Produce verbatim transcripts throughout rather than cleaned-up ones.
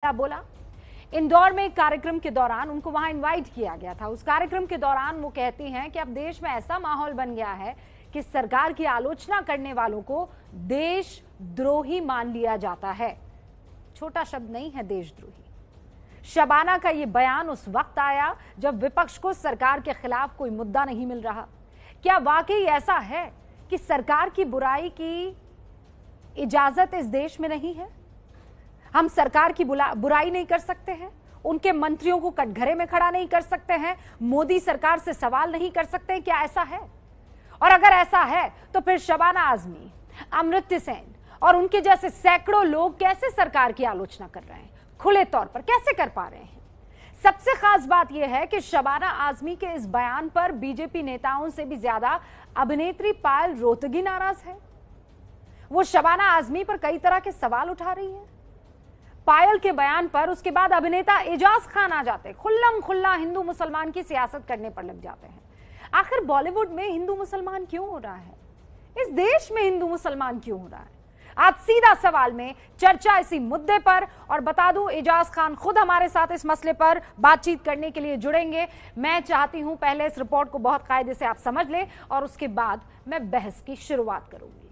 शबाना बोला। इंदौर में एक कार्यक्रम के दौरान उनको वहां इनवाइट किया गया था। उस कार्यक्रम के दौरान वो कहती हैं कि अब देश में ऐसा माहौल बन गया है कि सरकार की आलोचना करने वालों को देशद्रोही मान लिया जाता है। छोटा शब्द नहीं है देशद्रोही। शबाना का ये बयान उस वक्त आया जब विपक्ष को सरकार के खिलाफ कोई मुद्दा नहीं मिल रहा। क्या वाकई ऐसा है कि सरकार की बुराई की इजाजत इस देश में नहीं है? हम सरकार की बुराई नहीं कर सकते हैं, उनके मंत्रियों को कटघरे में खड़ा नहीं कर सकते हैं, मोदी सरकार से सवाल नहीं कर सकते हैं? क्या ऐसा है? और अगर ऐसा है तो फिर शबाना आजमी, अमृत्य सेन और उनके जैसे सैकड़ों लोग कैसे सरकार की आलोचना कर रहे हैं? खुले तौर पर कैसे कर पा रहे हैं? सबसे खास बात यह है कि शबाना आजमी के इस बयान पर बीजेपी नेताओं से भी ज्यादा अभिनेत्री पायल रोहतगी नाराज है। वो शबाना आजमी पर कई तरह के सवाल उठा रही है। पायल के बयान पर उसके बाद अभिनेता एजाज खान आ जाते, खुल्लम खुल्ला हिंदू मुसलमान की सियासत करने पर लग जाते हैं। आखिर बॉलीवुड में हिंदू मुसलमान क्यों हो रहा है? इस देश में हिंदू मुसलमान क्यों हो रहा है? आज सीधा सवाल में चर्चा इसी मुद्दे पर, और बता दूं एजाज खान खुद हमारे साथ इस मसले पर बातचीत करने के लिए जुड़ेंगे। मैं चाहती हूं पहले इस रिपोर्ट को बहुत कायदे से आप समझ लें और उसके बाद मैं बहस की शुरुआत करूंगी।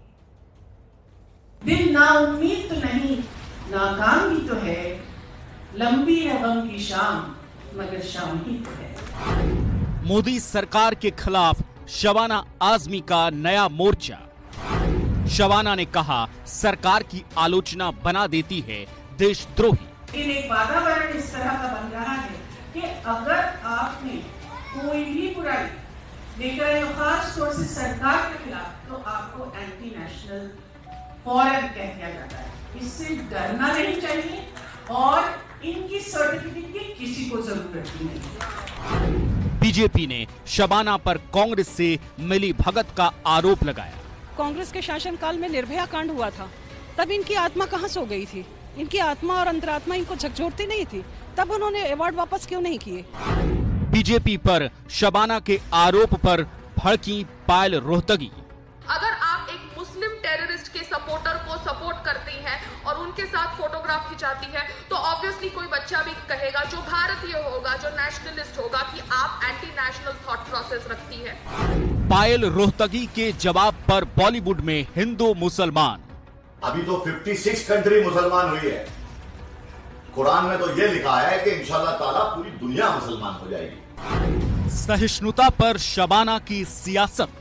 दिल ना उम्मीद तो नहीं, नाकाम ही तो है, लंबी है गम की शाम मगर शाम ही तो है। मोदी सरकार के खिलाफ शबाना आजमी का नया मोर्चा। शबाना ने कहा सरकार की आलोचना बना देती है देशद्रोही। लेकिन एक वातावरण इस तरह का बन रहा है कि अगर आपने कोई भी बुराई लेकर आए खास तौर से सरकार के खिलाफ तो आपको एंटी नेशनल फौरन कह दिया जाता है। इससे डरना नहीं चाहिए और इनकी सर्टिफिकेट की किसी को जरूरत ही नहीं। बीजेपी ने शबाना पर कांग्रेस से मिली भगत का आरोप लगाया। कांग्रेस के शासनकाल में निर्भया कांड हुआ था, तब इनकी आत्मा कहां सो गई थी? इनकी आत्मा और अंतरात्मा इनको झकझोरती नहीं थी? तब उन्होंने अवार्ड वापस क्यों नहीं किए? बीजेपी पर शबाना के आरोप पर भड़की पायल रोहतगी। अगर आप एक मुस्लिम टेररिस्ट के सपोर्टर को सपोर्ट करती हैं और उनके साथ फोटोग्राफ खिंचाती है तो ऑब्वियसली कोई बच्चा भी कहेगा, जो भारतीय होगा, जो नेशनलिस्ट होगा, कि आप एंटी नेशनल थॉट प्रोसेस रखती है। पायल रोहतगी के जवाब पर बॉलीवुड में हिंदू मुसलमान। अभी तो छप्पन कंट्री मुसलमान हुई है। कुरान में तो ये लिखा है कि इंशाल्लाह ताला पूरी दुनिया मुसलमान हो जाएगी। सहिष्णुता पर शबाना की सियासत।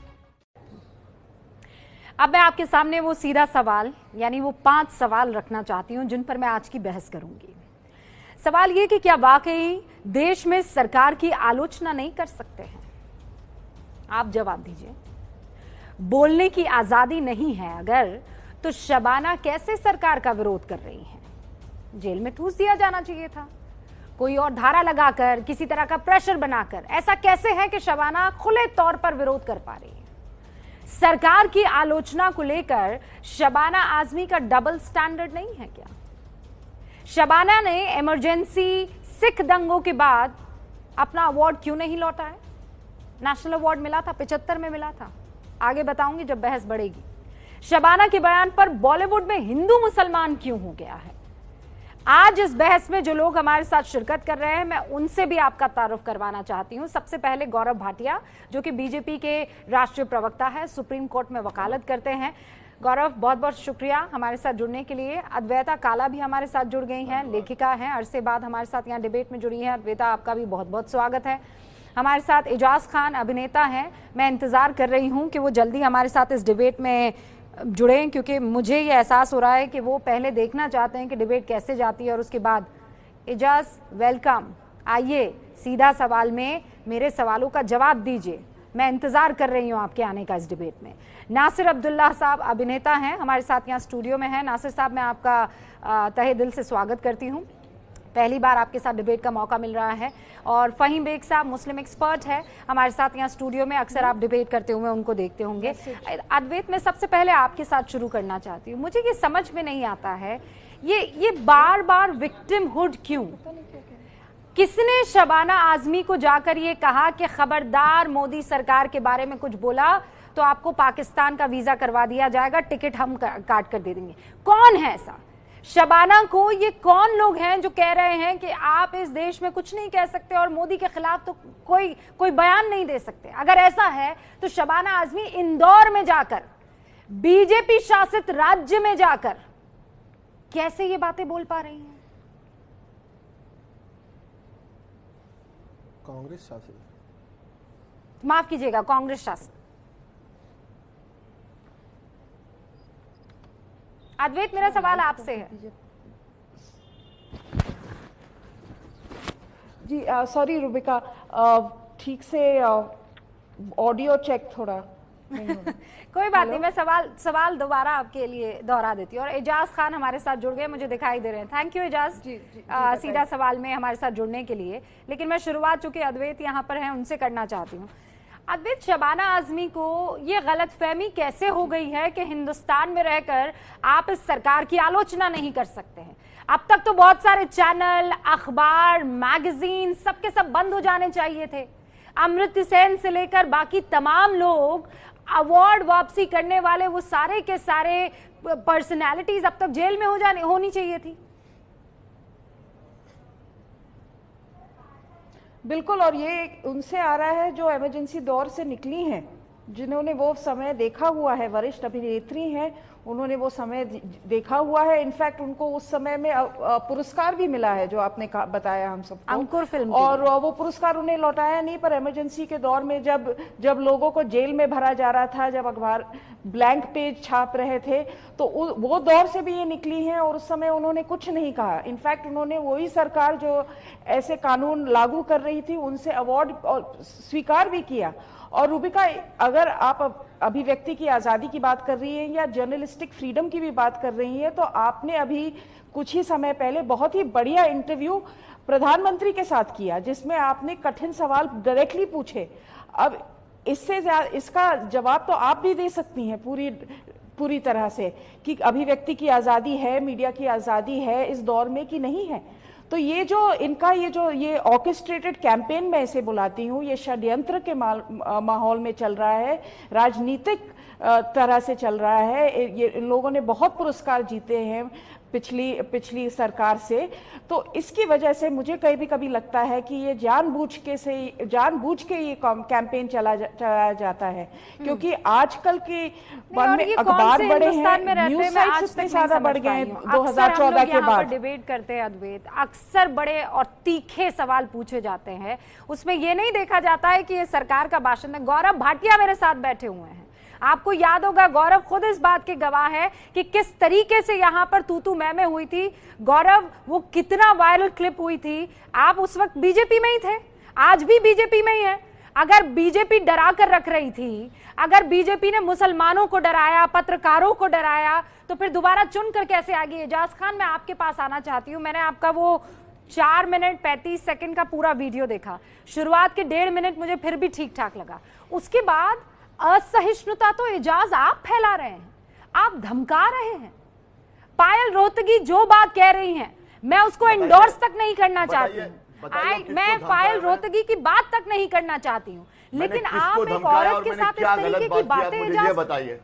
अब मैं आपके सामने वो सीधा सवाल, यानी वो पांच सवाल रखना चाहती हूं जिन पर मैं आज की बहस करूंगी। सवाल ये कि क्या वाकई देश में सरकार की आलोचना नहीं कर सकते हैं? आप जवाब दीजिए। बोलने की आजादी नहीं है अगर, तो शबाना कैसे सरकार का विरोध कर रही हैं? जेल में ठूस दिया जाना चाहिए था, कोई और धारा लगाकर, किसी तरह का प्रेशर बनाकर। ऐसा कैसे है कि शबाना खुले तौर पर विरोध कर पा रही है? सरकार की आलोचना को लेकर शबाना आजमी का डबल स्टैंडर्ड नहीं है क्या? शबाना ने इमरजेंसी सिख दंगों के बाद अपना अवार्ड क्यों नहीं लौटा है? नेशनल अवार्ड मिला था, पिचहत्तर में मिला था। आगे बताऊंगी जब बहस बढ़ेगी। शबाना के बयान पर बॉलीवुड में हिंदू मुसलमान क्यों हो गया है? आज इस बहस में जो लोग हमारे साथ शिरकत कर रहे हैं, मैं उनसे भी आपका तारुफ करवाना चाहती हूं। सबसे पहले गौरव भाटिया, जो कि बीजेपी के राष्ट्रीय प्रवक्ता है, सुप्रीम कोर्ट में वकालत करते हैं। गौरव, बहुत बहुत शुक्रिया हमारे साथ जुड़ने के लिए। अद्वैता काला भी हमारे साथ जुड़ गई हैं, लेखिका हैं, अरसे बाद हमारे साथ यहाँ डिबेट में जुड़ी हैं। अद्वैता, आपका भी बहुत बहुत स्वागत है। हमारे साथ एजाज खान अभिनेता हैं। मैं इंतजार कर रही हूँ कि वो जल्दी हमारे साथ इस डिबेट में जुड़ें, क्योंकि मुझे ये एहसास हो रहा है कि वो पहले देखना चाहते हैं कि डिबेट कैसे जाती है और उसके बाद। एजाज, वेलकम। आइए सीधा सवाल में मेरे सवालों का जवाब दीजिए। मैं इंतजार कर रही हूँ आपके आने का इस डिबेट में। नासिर अब्दुल्ला साहब अभिनेता हैं, हमारे साथ यहाँ स्टूडियो में हैं। नासिर साहब, मैं आपका तहे दिल से स्वागत करती हूँ। पहली बार आपके साथ डिबेट का मौका मिल रहा है। और फहीम बेग साहब मुस्लिम एक्सपर्ट है हमारे साथ यहाँ स्टूडियो में, अक्सर आप डिबेट करते हुए उनको देखते होंगे। अद्वैत, मैं सबसे पहले आपके साथ शुरू करना चाहती हूँ। मुझे ये समझ में नहीं आता है, ये ये बार बार विक्टिमहुड क्यों? किसने शबाना आजमी को जाकर ये कहा कि खबरदार मोदी सरकार के बारे में कुछ बोला तो आपको पाकिस्तान का वीजा करवा दिया जाएगा, टिकट हम काट कर दे देंगे? कौन है ऐसा? शबाना को ये कौन लोग हैं जो कह रहे हैं कि आप इस देश में कुछ नहीं कह सकते और मोदी के खिलाफ तो कोई कोई बयान नहीं दे सकते? अगर ऐसा है तो शबाना आजमी इंदौर में जाकर, बीजेपी शासित राज्य में जाकर कैसे ये बातें बोल पा रही हैं? कांग्रेस शासित, माफ कीजिएगा, कांग्रेस शासित। अद्वैत, मेरा सवाल आपसे है। जी सॉरी रुबिका, ठीक से ऑडियो चेक थोड़ा कोई बात नहीं, मैं सवाल सवाल दोबारा आपके लिए दोहरा देती हूँ। और एजाज खान हमारे साथ जुड़ गए, मुझे दिखाई दे रहे हैं। थैंक यू एजाज, जी, जी, आ, सीधा सवाल में हमारे साथ जुड़ने के लिए। लेकिन मैं शुरुआत, चूंकि अद्वैत यहाँ पर है, उनसे करना चाहती हूँ। अद्वैत, शबाना आजमी को ये गलतफहमी कैसे हो गई है कि हिंदुस्तान में रहकर आप इस सरकार की आलोचना नहीं कर सकते हैं? अब तक तो बहुत सारे चैनल, अखबार, मैगजीन सबके सब बंद हो जाने चाहिए थे। अमृत सेन से लेकर बाकी तमाम लोग, अवार्ड वापसी करने वाले, वो सारे के सारे पर्सनैलिटीज अब तक जेल में हो जाने होनी चाहिए थी। बिल्कुल, और ये उनसे आ रहा है जो इमरजेंसी दौर से निकली हैं, जिन्होंने वो समय देखा हुआ है, वरिष्ठ अभिनेत्री हैं, उन्होंने वो समय देखा हुआ है। इनफैक्ट उनको उस समय में पुरस्कार भी मिला है, जो आपने बताया हम सबको, अंकुर फिल्म, और वो पुरस्कार उन्हें लौटाया नहीं। पर इमरजेंसी के दौर में जब जब लोगों को जेल में भरा जा रहा था, जब अखबार ब्लैंक पेज छाप रहे थे, तो वो दौर से भी ये निकली हैं और उस समय उन्होंने कुछ नहीं कहा। इनफैक्ट उन्होंने, वही सरकार जो ऐसे कानून लागू कर रही थी, उनसे अवार्ड स्वीकार भी किया। और रूबिका, अगर आप अभिव्यक्ति की आजादी की बात कर रही हैं या जर्नलिस्टिक फ्रीडम की भी बात कर रही हैं, तो आपने अभी कुछ ही समय पहले बहुत ही बढ़िया इंटरव्यू प्रधानमंत्री के साथ किया, जिसमें आपने कठिन सवाल डायरेक्टली पूछे। अब इससे इसका जवाब तो आप भी दे सकती हैं पूरी पूरी तरह से, कि अभिव्यक्ति की आजादी है, मीडिया की आजादी है इस दौर में कि नहीं है। तो ये जो इनका ये जो ये ऑर्केस्ट्रेटेड कैंपेन, मैं इसे बुलाती हूँ, ये षड्यंत्र के माहौल में चल रहा है, राजनीतिक तरह से चल रहा है। ये इन लोगों ने बहुत पुरस्कार जीते हैं पिछली पिछली सरकार से, तो इसकी वजह से मुझे कभी कभी लगता है कि ये जानबूझ के से जानबूझ के ये कैंपेन चला जा, चलाया जाता है, क्योंकि आजकल के मन में अखबार बड़े हैं, न्यूज साइट्स इतने ज्यादा बढ़ गए हैं दो हज़ार चौदह के बाद। डिबेट करते हैं अद्वैत, अक्सर बड़े और तीखे सवाल पूछे जाते हैं, उसमें ये नहीं देखा जाता है कि ये सरकार का भाषण है। गौरव भाटिया मेरे साथ बैठे हुए हैं, आपको याद होगा, गौरव खुद इस बात के गवाह है कि किस तरीके से यहां पर तू तू मैं मैं हुई थी। गौरव, वो कितना वायरल क्लिप हुई थी, आप उस वक्त बीजेपी में ही थे, आज भी बीजेपी में ही है। अगर बीजेपी डरा कर रख रही थी, अगर बीजेपी ने मुसलमानों को डराया, पत्रकारों को डराया, तो फिर दोबारा चुन कर कैसे आ गई? एजाज खान, मैं आपके पास आना चाहती हूं। मैंने आपका वो चार मिनट पैंतीस सेकंड का पूरा वीडियो देखा, शुरुआत के डेढ़ मिनट मुझे फिर भी ठीक ठाक लगा, उसके बाद असहिष्णुता तो एजाज आप फैला रहे हैं, आप धमका रहे हैं। पायल रोहतगी जो बात कह रही हैं, मैं उसको इंडोर्स तक नहीं करना चाहती हूँ, मैं पायल रोहतगी की बात तक नहीं करना चाहती हूँ, लेकिन आप एक औरत के साथ इस तरीके की बातें एजाज, बताइए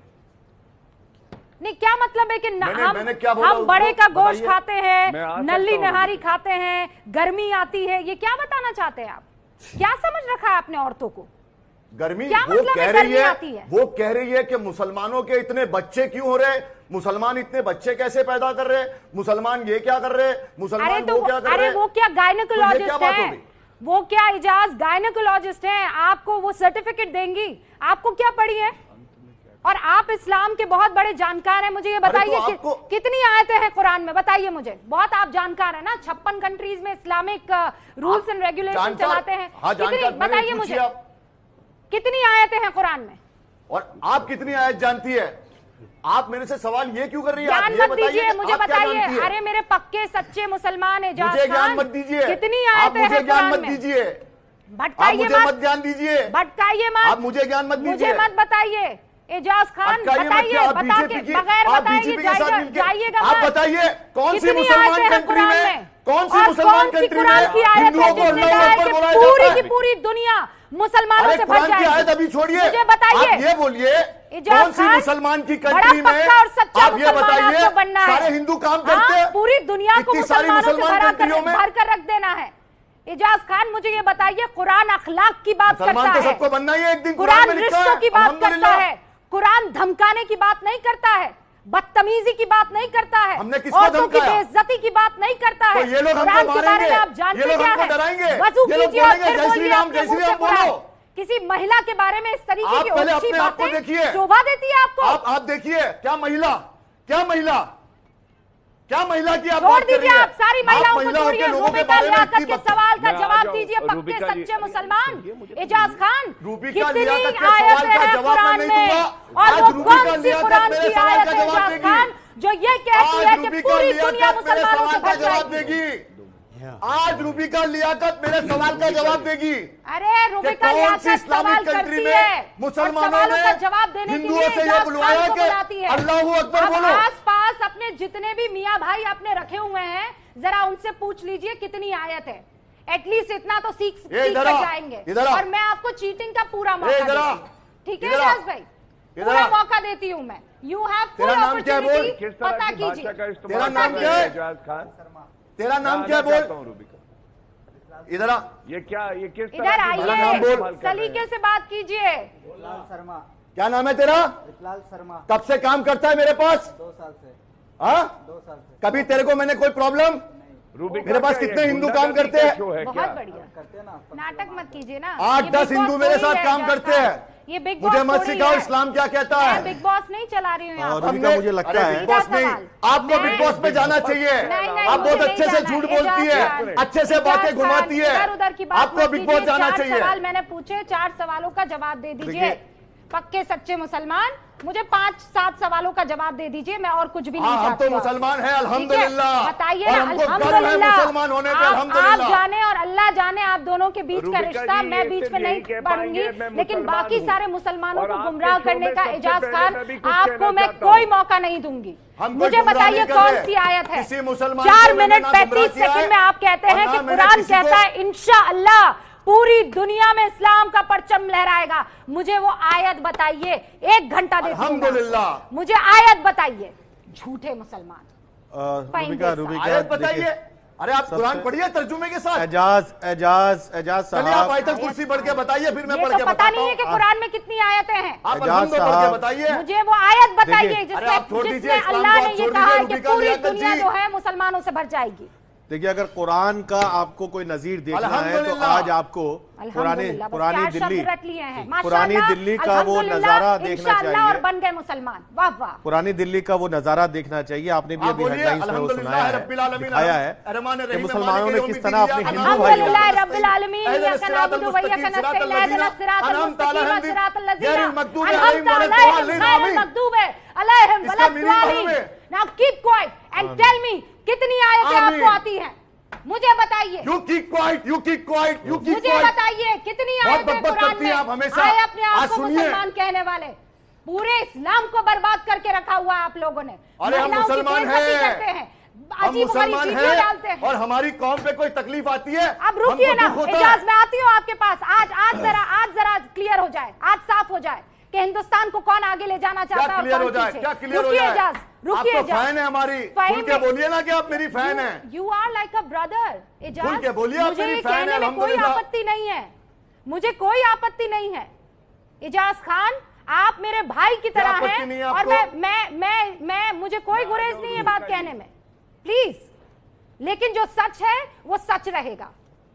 नहीं, क्या मतलब है कि मैंने, हम मैंने क्या हम बड़े का गोश्त खाते हैं, नल्ली नहारी खाते हैं, गर्मी आती है, ये क्या बताना चाहते हैं आप? क्या समझ रखा है आपने औरतों को? गर्मी क्या वो मतलब कह है रही गर्मी है, आती है? वो कह रही है कि मुसलमानों के इतने बच्चे क्यों हो रहे, मुसलमान इतने बच्चे कैसे पैदा कर रहे, मुसलमान ये क्या कर रहे, मुसलमान तो वो क्या कर अरे रहे। वो क्या गायनेकोलॉजिस्ट तो है, वो क्या एजाज गायनेकोलॉजिस्ट है, आपको वो सर्टिफिकेट देंगी? आपको क्या पढ़ी है? और आप इस्लाम के बहुत बड़े जानकार हैं, मुझे ये बताइए तो कि, कितनी आयतें हैं कुरान में, बताइए मुझे। बहुत आप जानकार हैं ना, छप्पन कंट्रीज में इस्लामिक रूल्स एंड रेगुलेशन चलाते हैं, हाँ, कितनी, बताइए मुझे कितनी आयतें हैं कुरान में? और आप कितनी आयत जानती है? आप मेरे से सवाल ये क्यों कर रही है? ज्ञान मत दीजिए, मुझे बताइए। अरे मेरे पक्के सच्चे मुसलमान है, मुझे ज्ञान मत दीजिए, कितनी आयतें हैं मुझे ज्ञान मत दीजिए, भटकाइए मत ज्ञान दीजिए, भटकाइए मत, आप मुझे ज्ञान मत दीजिए, मुझे मत बताइए। एजाज खान बताइए, बता के बगैर बताइए जाइएगा। आप बताइए कौन सी मुसलमान कंट्री में, कौन सी मुसलमान कंट्री में हिंदुओं को अल्लाह अकबर बोला जाता है? पूरी की पूरी दुनिया मुसलमानों से भर जाएगी। आयत अभी छोड़िए, मुझे बताइए, आप ये बोलिए कौन सी मुसलमान की कंट्री में और सच्चा आप ये बताइए बनना है। सारे हिंदू काम करते हैं, पूरी दुनिया को मुसलमानों से भरा कर, भर कर रख देना है। एजाज खान मुझे ये बताइए, कुरान अखलाक की बात करता है, तो सबको बनना ही है एक दिन, कुरान रिश्तों की बात करता है, कुरान धमकाने की बात नहीं करता है, बदतमीजी की बात नहीं करता है, हमने किसको औरतों की धमकाया? बेइज्जती की बात नहीं करता है। तो ये लोग हमको कुरान के बारे में मारेंगे, आप जानते ये लोग क्या हमको है? डराएंगे, वजू ये लोग कीजिए और बोलेंगे फिर जय श्री बोलिए राम, अपने जय श्री मुंह से राम कुरान। बोलो। किसी महिला के बारे में इस तरीके आप की पहले ओछी अपने आप को बातें देखिए, शोभा देती है आपको? आप आप देखिए, क्या महिला, क्या महिला, क्या महिला की आप छोड़ बात कर रही दीजिए, है? आप सारी महिलाओं को महिलाओं के छोड़िए। लोगों के रूबिका बारे में लियाकत इतनी के बात- सवाल का मैं जवाब आ जाऊं, दीजिए पक्के रूबिका जी- सच्चे मुसलमान। मुझे- एजाज खान, रूबिका कितनी लियाकत के सवाल आयतें का हैं जवाब मैं कुरान नहीं में, दूंगा। और आज वो रूबिका कौन सी लियाकत कुरान मेरे की सवाल आयत का है जवाब एजाज देगी। खान जो ये कहती है आज कि रूबिका पूरी लियाकत दुनिया मेरे मुसलमानों से सवाल का भर जवाब जाएगी? देगी। आज रूबिका लियाकत मेरे सवाल का जवाब देगी। अरे रूबिका कौन सी लियाकत इस्लामिक सवाल कंट्री करती में है और मुसलमानों सवालों का ने जवाब देने के हिंदुओं लिए से ये एजाज बुलवाया खान को कि बुलाती है। अल्लाहू अकबर अब बोलो। आस पास अपने जितने भी मियाँ भाई आपने रखे हुए हैं, जरा उनसे पूछ लीजिए कितनी आयत है। एटलीस्ट इतना तो सीख सीख कर जाएंगे। और मैं आपको चीटिंग का पूरा मौका देती हूँ, ठीक है एजाज भाई? पूरा मौका देती हूँ मैं। यू हैव फुल अपॉर्चुनिटी, पता कीजिए। तेरा नाम क्या है? तेरा नाम क्या है? बोल इधर आ। ये क्या, ये किस इधर तरह की नाम आइए, बोल। सलीके से बात कीजिए। शर्मा। क्या नाम है तेरा? विकलाल शर्मा। कब से काम करता है मेरे पास? दो साल से। हाँ, दो साल से। कभी तेरे को मैंने कोई प्रॉब्लम? मेरे पास कितने हिंदू काम करते हैं? बहुत बढ़िया, करते हैं ना। नाटक मत कीजिए ना। आठ ये दस बिग हिंदू बॉस मेरे थोड़ी साथ है काम एजाज करते खान। हैं। ये बिग मुझे बॉस मत थोड़ी सिखाओ है। इस्लाम क्या कहता मैं है। बिग बॉस नहीं चला रही हूँ यहाँ पर। रुबिका, मुझे लगता अरे है- बिग बॉस नहीं, आपको बिग बॉस में जाना चाहिए। नहीं, नहीं, आप बहुत मुझे अच्छे नहीं से जाना झूठ है। बोलती है, एजाज खान, अच्छे से एजाज बातें खान, घुमाती है। इधर उधर की बात आपको मत बिग बॉस कीजिए। जाना चार चाहिए। सवाल मैंने पूछे, चार सवालों का जवाब दे दीजिए। देखिए। पक्के सच्चे मुसलमान, मुझे पांच सात सवालों का जवाब दे दीजिए, मैं और कुछ भी नहीं हाँ, हम चाहती तो हूँ। मुसलमान हैं ठीक है? अल्हम्दुलिल्लाह। बताइए और ना, हमको गर्व है अल्हम्दुलिल्लाह। मुसलमान होने पे, आप- अल्हम्दुलिल्लाह। आप जाने और अल्लाह जाने आप दोनों के बीच का रूबिका रिश्ता, जी, मैं ये बीच सिर्फ में यही नहीं कह पढ़ूंगी, पाएंगे, मैं लेकिन मुसलमान बाकी हूँ। सारे मुसलमानों और को आपके गुमराह शो करने में का सबसे एजाज पहले खान मैं भी कुछ आपको कहना मैं चाहता कोई हूँ। मौका नहीं दूंगी। हम कोई मुझे गुमराह बताइए नहीं कर कौन रहे। सी आयत है? किसी मुसलमान चार को मैंने मिनट ना पैंतीस गुमराह किया है, सेकंड में आप कहते और हैं ना कि मैंने कुरान किसी कहता को- है इंशाअल्लाह पूरी दुनिया में इस्लाम का परचम लहराएगा। मुझे वो आयत बताइए, एक घंटा देती हूं मैं। अल्हम्दुलिल्लाह। मुझे आयत बताइए, झूठे मुसलमान। रूबिका रूबिका आयत बताइए। देखिए, अरे आप सबसे- कुरान पढ़िए तर्जुमे के साथ। एजाज एजाज एजाज चलिए आप साहब, आयतल कुर्सी पढ़ के बताइए, फिर मैं ये पढ़ तो के पता बताता नहीं है कि हूँ। कुरान में कितनी आयतें हैं। आप एजाज अल्हम्दुलिल्लाह पढ़ साहब। के बताइए। मुझे वो आयत बताइए देखिए, अरे आप छोड़ जिसमें दीजिए, जिसमें इस्लाम अल्लाह को ने ये छोड़ कहा है दीजिए, कि रूबिका पूरी लियाकत दुनिया जी। जो है मुसलमानों से भर जाएगी। देखिए अगर कुरान का आपको कोई नजीर देखना है तो अल्हम्दुलिल्लाह। आज आपको पुरानी अल्हम्दुलिल्लाह, बस पुरानी चार शब्द दिल्ली रट लिए हैं। पुरानी माशाअल्लाह, दिल्ली का वो अल्हम्दुलिल्लाह, नजारा देखना इंशाअल्लाह, और चाहिए। बन गए मुसलमान। वाह वाह। पुरानी दिल्ली का वो नजारा देखना चाहिए। आपने भी आप अभी बोलिए, हेडलाइंस में वो अल्हम्दुलिल्लाह सुनाया रब्बिल है, आलमीन, दिखाया है रहमान कि रहीम, मुसलमानों ने मालिक किस यौमिद्दीन, तरह अपने हिंदू अल्हम्दुलिल्लाह भाइयों रब्बिल आलमीन, इय्याका नअबुदु व इय्याका नस्तईन, इहदिना सिरातल मुस्तकीम, सिरातल लज़ीना अनअमता अलैहिम गैरिल मग़दूबि अलैहिम इसका मीनिंग मालूम वलद्दालिन। है? Now keep quiet and tell me कितनी आयतें आपको आती हैं? मुझे बताइए। You keep quiet, you keep quiet, you keep मुझे क्वाइट। बताइए कितनी बहुत आयतें बकबक कुरान करती में हैं आप हमेशा। आए अपने आप आज को सुनिए। मुसलमान कहने वाले? पूरे इस्लाम को बर्बाद करके रखा हुआ है आप लोगों ने। अरे हम महिलाओं की मुसलमान बेइज्जती हैं। करते हैं, हम अजीब मुसलमान गरीब वीडियो डालते हैं हैं। और हमारी कौम पे कोई तकलीफ आती है अब रुकिए हमको ना दुख होता है। एजाज, मैं आती हूँ आपके पास। आज आज जरा आज जरा क्लियर हो जाए, आज साफ हो जाए कि हिंदुस्तान को कौन आगे ले जाना चाहता है क्या और क्लियर कौन हो जाए? पीछे। क्या क्लियर हो रुकिए जाए? एजाज, रुकिए आप तो फैन है हमारी, खुल के बोलिए ना कि आप मेरी फैन हैं। You are like a brother Ajaz. खुल के बोलिए, आप मुझे मेरी ये फैन कहने हैं, में कोई अल्हम्दुलिल्लाह। आपत्ति नहीं है, मुझे कोई आपत्ति नहीं है। एजाज खान आप मेरे भाई की तरह आपत्ति नहीं है हैं और आपको? मैं मैं मैं मैं मुझे कोई गुरेज नहीं है बात कहने में, प्लीज। लेकिन जो सच है वो सच रहेगा,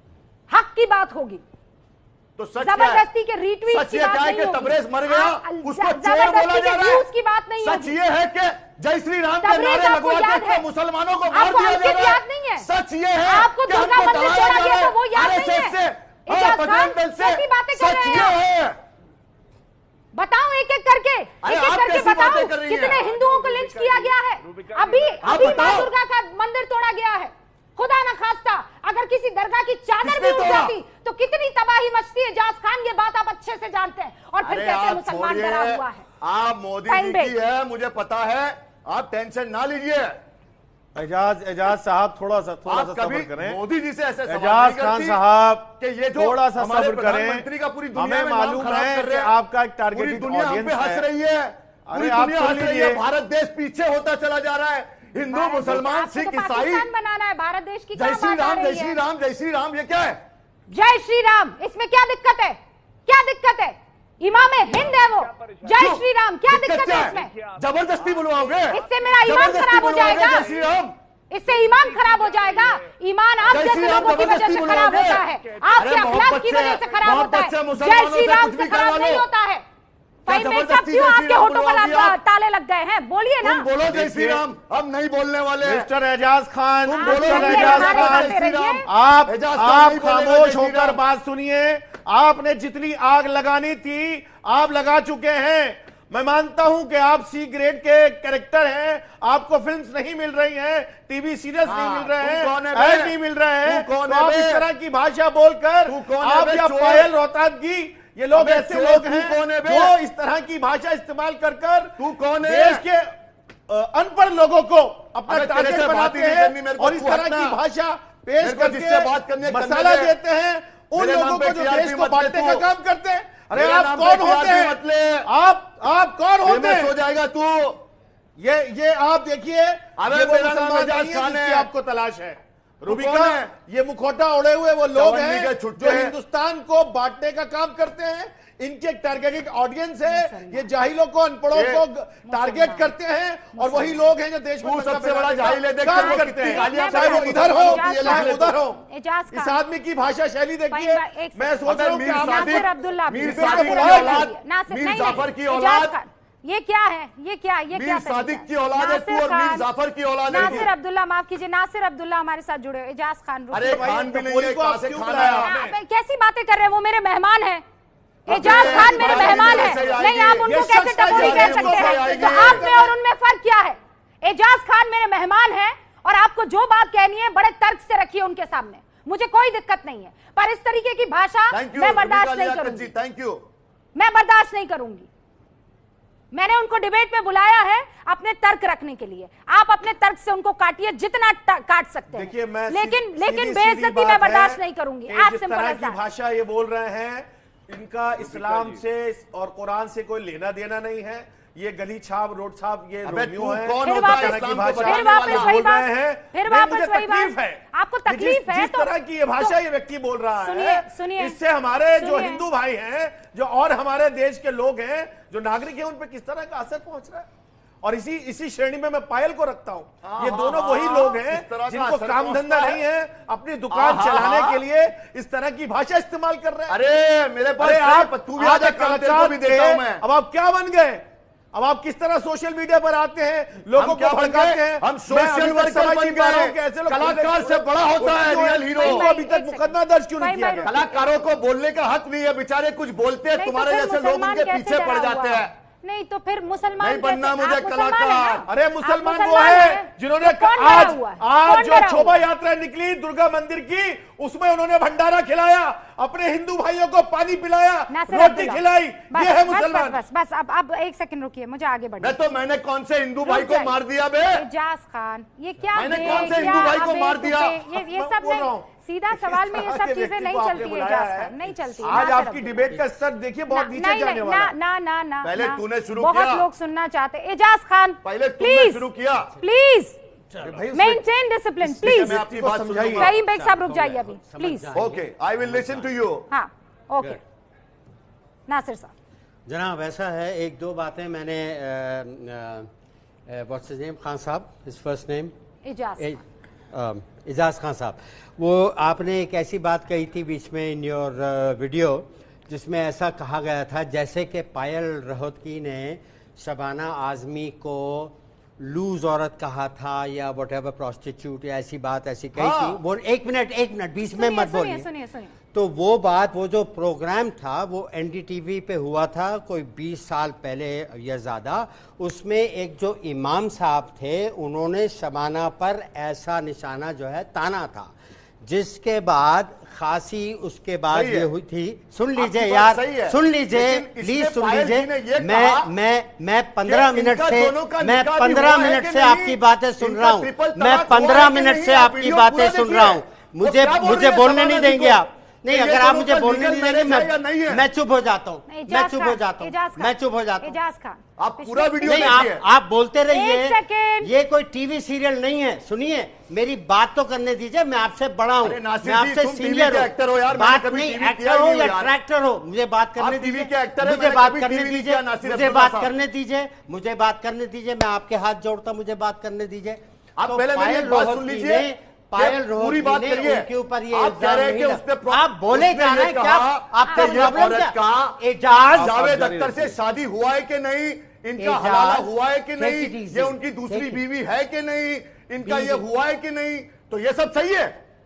हक की बात होगी। तो सच क्या है? जबरदस्ती के रीट्वीट सच की ये बात क्या है नहीं कि होगी। तबरेज मर गया, हाँ, उसको ज- चोर बोला जबरदस्ती जा के रहा व्यूज की बात है। नहीं सच होगी। ये है कि जय श्री राम के तबरेज नारे आपको लगवा याद के है? मुसलमानों को मार आपको दिया जा अंकित रहा याद नहीं है? है। सच ये है आपको कि दुर्गा हमको मंदिर दबाया तोड़ा जा गया रहा था, वो है याद नहीं आरएसएस है? से और एजाज बजरंग खान, दल से। कैसी बातें कर सच रहे ये हैं? है। बताओ एक एक करके, अरे एक एक आप करके कैसी बताओ बातें कर रही हैं? कितने हिंदुओं को लिंच किया गया है। अभी आप अभी मां बताओ। दुर्गा का मंदिर तोड़ा गया है। खुदा ना खास्ता अगर किसी दरगाह की चादर किसने भी उड़ तोड़ा? जाती तो कितनी तबाही मचती है। एजाज खान ये बात आप अच्छे से जानते हैं और फिर अरे कहते हैं आप मुसलमान छोड़िए, डरा हुआ है। आप मोदी टाइम जी बेच। की है मुझे पता है, आप टेंशन ना लीजिए। एजाज एजाज साहब थोड़ा सा थोड़ा सा सब्र करें। मोदी जी से ऐसे सवाल एजाज नहीं खान करती साहब कि ये जो थोड़ा सा हमारे सब्र करें। प्रधानमंत्री का पूरी दुनिया हमें में नाम मालूम खराब है कर कि रहे हैं। आपका एक पूरी टारगेटेड दुनिया हम पे ऑडियंस हंस है। रही है, पूरी आप दुनिया सुन हंस रही लीजिए। है। भारत देश पीछे होता चला जा रहा है। हिंदू, भारत देश- मुसलमान, आपको सिख, तो ईसाई, पाकिस्तान बनाना है, भारत देश की जय क्या श्री बात आ राम, जय रही श्री है? राम, जय श्री राम, ये क्या है? जय श्री राम, इसमें क्या दिक्कत है? क्या दिक्कत है? इमाम हिंद है वो। जय श्री राम, क्या दिक्कत है इसमें? जबरदस्ती बुलवाओगे? इससे मेरा ईमान जबरदस्ती खराब हो बुलवाओगे जाएगा। जय श्री राम? इससे ईमान खराब हो जाएगा। ईमान आप जय जैसे श्री राम लोगों की वजह जबरदस्ती से खराब बुलवाओगे? होता है, अरे आपके अखलाक मोहब्बत की से- वजह से खराब होता मोहब्बत है। से जय मुसलमानों श्री से राम कुछ से भी खराब करवा नहीं लो। होता है। भाई मैं जबरदस्ती सब क्यों जय श्री आपके राम होठों पर बुलवा दिया? आप ताले लग गए हैं? बोलिए ना। तुम बोलो जय श्री राम, हम नहीं बोलने वाले हैं। मिस्टर एजाज खान, तुम मिस्टर बोलो जय एजाज श्री राम खान, करते रहिए। आप एजाज खान आप नहीं बोलेगा खामोश जय श्री होकर राम। बात सुनिए। आपने जितनी आग लगानी थी आप लगा चुके हैं। मैं मानता हूं कि आप सी ग्रेड के कैरेक्टर हैं, आपको फिल्म्स नहीं मिल रही हैं, टीवी सीरियल्स नहीं हाँ, मिल रहे तुम कौन है हैं, बे? ऐड नहीं मिल रहे हैं, तू कौन तो है आप बे? इस तरह की भाषा बोलकर तू कौन है आप बे, या चोर? पायल रोहतागी, ये लोग अबे ऐसे चोर, लोग तू हैं कौन है बे? जो इस तरह की भाषा इस्तेमाल कर कर तू कौन है? देश के अ, अनपढ़ लोगों को अपना अबे तेरे टारगेट से बात बनाते ही नहीं हैं करनी, मेरे को और इस तू तरह हटना। की भाषा पेश मेरे को जिससे बात करके करनी है, मसाला करने दे। देते हैं उन मेरे नाम लोगों पे को जो टीआरपी देश को मत ले बांटने का तू। काम करते हैं। अरे मेरे आप नाम कौन पे होते टीआरपी मत ले। हैं? आप आप कौन होते फेमस हो हैं? जाएगा तू। ये ये आप देखिए, अबे ये वो मेरा नाम मुसलमान एजाज नहीं है खान जिसकी है। आपको तलाश है। कौन रूबिका, है? ये मुखौटा ओढ़े हुए वो लोग चवन्नी हैं के छुट्टे जो हैं। हिंदुस्तान को बांटने का काम करते हैं। इनके टारगेटेड ऑडियंस है, ये जाहिलों को, अनपढ़ों ये- को टारगेट करते हैं और वही लोग हैं जो देश में तू दंगा सबसे बड़ा फैलाने का जाहिल है, देख काम वो करते कितनी हैं, गालियां चाहे वो दे इधर रहा है, हो ये चाहे लिख ले उधर तू। हो। एजाज इस खान, आदमी की भाषा शैली देखिए। भाई, एक मैं सेकंड। सोच रहा हूँ कि मीर आप- सादिक- नासिर अब्दुल्ला, मीर नासिर सादिक की अब्दुल्ला, औलाद, नासिर- मीर नहीं, जाफर नहीं, की एजाज औलाद, खान, ये क्या है? ये क्या ये क्या मीर तरीका सादिक है? की औलाद है तू नासिर और मीर खान, जाफर की औलाद है तू। नासिर अब्दुल्ला, माफ कीजिए, नासिर अब्दुल्ला हमारे साथ जुड़े हो। एजाज खान रुकिए। अरे भाई, खान भी नहीं टपोरी है, को कहाँ आप से क्यों खान बुलाया आया? आपने? आप कैसी बातें कर रहे हैं? वो मेरे मेहमान हैं। एजाज अबे, खान मेरे बात मेहमान ऐसे ही हैं। आएगी। नहीं, आप उनको ये कैसे शख्स टपोरी आएगी, कह उनको सकते हैं? आएगी। तो आप में और उनमें फर्क क्या है? एजाज खान मेरे मेहमान हैं और आपको जो बात कहनी है बड़े तर्क से रखिए उनके सामने, मुझे कोई दिक्कत नहीं है, पर इस तरीके की भाषा थैंक यू मैं बर्दाश्त रूबिका नहीं लियाकत जी, करूंगी। Thank you. मैं बर्दाश्त नहीं करूंगी। मैंने उनको डिबेट में बुलाया है अपने तर्क रखने के लिए। आप अपने तर्क से उनको काटिए जितना ट- काट सकते देखिए, हैं, मैं लेकिन सीधी- लेकिन सीधी- बेइज्जती सीधी मैं बात बर्दाश्त है नहीं करूंगी। कि आप जिस सिंपल तरह एज की दैट। भाषा ये बोल रहे हैं, इनका इस्लाम से और कुरान से कोई लेना देना नहीं है। ये गली छाप, रोड छाप, ये अबे रोमियो तू है। कौन फिर होता है वापस- इस्लाम को भाषा फिर बताने वापस वाला? वही बोल बात, रहे हैं। फिर नहीं, वापस मुझे वही तकलीफ बात। है। आपको कि तकलीफ जिस- है जिस तो- तरह की ये भाषा तो- ये व्यक्ति बोल रहा सुनिए, है, सुनिए, इससे हमारे जो सुनिए। हिंदू भाई हैं, जो और हमारे देश के लोग हैं, जो नागरिक हैं, उन पे किस तरह का असर पहुंच रहा है। और इसी इसी श्रेणी में मैं पायल को रखता हूं। हाँ, ये हाँ, दोनों हाँ, वही लोग हैं इस तरह का जिनको असर काम धंधा पहुंचता नहीं है। है, अपनी दुकान हाँ, चलाने हाँ, के लिए इस तरह की भाषा इस्तेमाल कर रहे हैं। अरे मेरे पास अरे आप आप तू भी आप आजा, एक काम तेरे को कलाकार भी देता थे, हूं मैं। अब आप क्या बन गए? अब आप किस तरह सोशल मीडिया पर आते हैं, लोगों हम क्या को बन भड़काते गए? हैं। हम मैं सोशल अभी तक वर्कर समझ बन नहीं पा रहा हूं गए। कि ऐसे लोग कलाकार से बड़ा होता है क्यों रियल हीरो। इनको अभी तक एक सेकंड। मुकदमा दर्ज क्यों नहीं भाई, किया भाई, गया? कलाकारों को बोलने का हक नहीं है, बेचारे कुछ बोलते हैं, नहीं, तो तुम्हारे फिर जैसे लोग मुसलमान उनके कैसे पीछे पड़ डरा जाते हुआ? हैं। नहीं तो फिर मुसलमान नहीं बनना कैसे? मुझे आप मुसलमान हैं कलाकार। ना? अरे आप मुसलमान वो मुसलमान है हैं? जिन्होंने तो कौन डरा आज हुआ है? आज कौन जो डरा शोभा हुआ? यात्रा निकली दुर्गा मंदिर की, उसमें उन्होंने भंडारा खिलाया, अपने हिंदू भाइयों को पानी पिलाया, नासिर रोटी अब्दुल्ला। खिलाई। बस, ये है बस, मुसलमान। बस बस बस अब अब एक सेकंड रुकिए, मुझे आगे बढ़ना मैं तो मैंने कौन से हिंदू भाई रुक को जाइए। मार दिया बे? एजाज खान, ये क्या मैंने बे, कौन से क्या हिंदू भाई को अबे, मार दिया? तुबे, ये ये मैं सब बोल रहा नहीं, हूं। सीधा सवाल में ये सब ऐसे चीजें व्यक्ति नहीं को आपने चलती है बुलाया एजाज है। खान, नहीं चलती। आज नासिर आपकी अब्दुल्ला। डिबेट का स्तर देखिए बहुत ना- नीचे नहीं, जाने नहीं, वाला ना है। ना ना ना पहले ना। तूने शुरू बहुत किया। लोग सुनना चाहते। एजाज खान, पहले तुमने प्लीज शुरू किया। प्लीज भाई, उसमें- मेंटेन डिसिप्लिन इसलिए प्लीज। मैं आपकी को बात समझाइए। सुनूंगा। करीम बेग साहब रुक जाइए अभी please. Okay, I will listen to you. हाँ ओके, नासिर साहब। जनाब ऐसा है, एक दो बातें मैंने व्हाट्स हिज नेम, खान साहब, his first name Ajaz Ajaz Khan साहब, वो आपने एक ऐसी बात कही थी बीच में इन योर वीडियो जिसमें ऐसा कहा गया था जैसे कि पायल रोहतगी ने शबाना आजमी को लूज औरत कहा था या वट एवर प्रोस्टिट्यूट या ऐसी बात ऐसी कही हाँ। थी। वो एक मिनट एक मिनट बीच में मत सुनिए बोलिए। सुनिए सुनिए। तो वो बात, वो जो प्रोग्राम था वो एनडीटीवी पे हुआ था कोई बीस साल पहले या ज़्यादा। उसमें एक जो इमाम साहब थे उन्होंने शबाना पर ऐसा निशाना जो है ताना था जिसके बाद खांसी उसके बाद सही ये है। हुई थी। सुन आपकी लीजिए बात यार, सही है। सुन लीजिए लेकिन प्लीज, इसमें सुन पायल जी ने लीजिए। ये मैं कहा मैं मैं पंद्रह कि मिनट इनका से दोनों का मैं निकाह भी पंद्रह हुआ है मिनट कि से नहीं? आपकी बातें सुन इनका रहा हूँ। ट्रिपल मैं तलाक हुआ पंद्रह है कि मिनट नहीं? से आप आपकी वीडियो बातें पूरा सुन देखिए। रहा हूँ। वो मुझे क्या बोल मुझे रहे हैं बोलने नहीं शबाना जी देंगे को? आप। नहीं, ये अगर आप दोनों मुझे का बोलने legal नहीं देंगे marriage है या नहीं मैं है? मैं चुप हो जाता हूँ। मैं एजाज चुप खान, हो जाता हूँ। एजाज खान, मैं चुप हो जाता हूँ। एजाज खान, आप पूरा वीडियो नहीं, देखिए। आप आप बोलते एक रहिए। सेकेंड। ये कोई टीवी सीरियल नहीं है। सुनिए, मेरी बात तो करने दीजिए। मैं आपसे बड़ा हूँ, अरे नासिर मैं जी, आपसे तुम टीवी सीनियर के हूँ। एक्टर हो यार, मैंने बात कभी नहीं, टीवी किया एक्टर ही हो नहीं या यार। ट्रैक्टर हो, मुझे बात करने आप टीवी दीजिए। के एक्टर हैं, मुझे मैंने बात कभी करने टीवी नहीं दीजिए। किया, नासिर मुझे अब्दुल्ला बात साहब। करने दीजिए। मुझे बात करने दीजिए। मैं आपके हाथ जोड़ता, मुझे बात करने दीजिए। आप तो पहले मेरी पायल एक बात सुन रोहतगी लीजिए। ने- पायल पूरी रोहतगी बात ने करिए। उनके ऊपर ये आप कह इल्जाम रहे हैं नहीं कि लगा- उसने प्रो- आप बोले उसने क्या ये रहे हैं? क्या कहा आपका कि ये प्रॉब्लम औरत क्या? का एजाज जावेद अख्तर से शादी हुआ है कि नहीं, इनका एजाज, हवाला हुआ है कि take नहीं, it easy, ये उनकी दूसरी take it- बीवी है कि नहीं, इनका बीवी। ये हुआ है कि नहीं, तो ये सब सही है।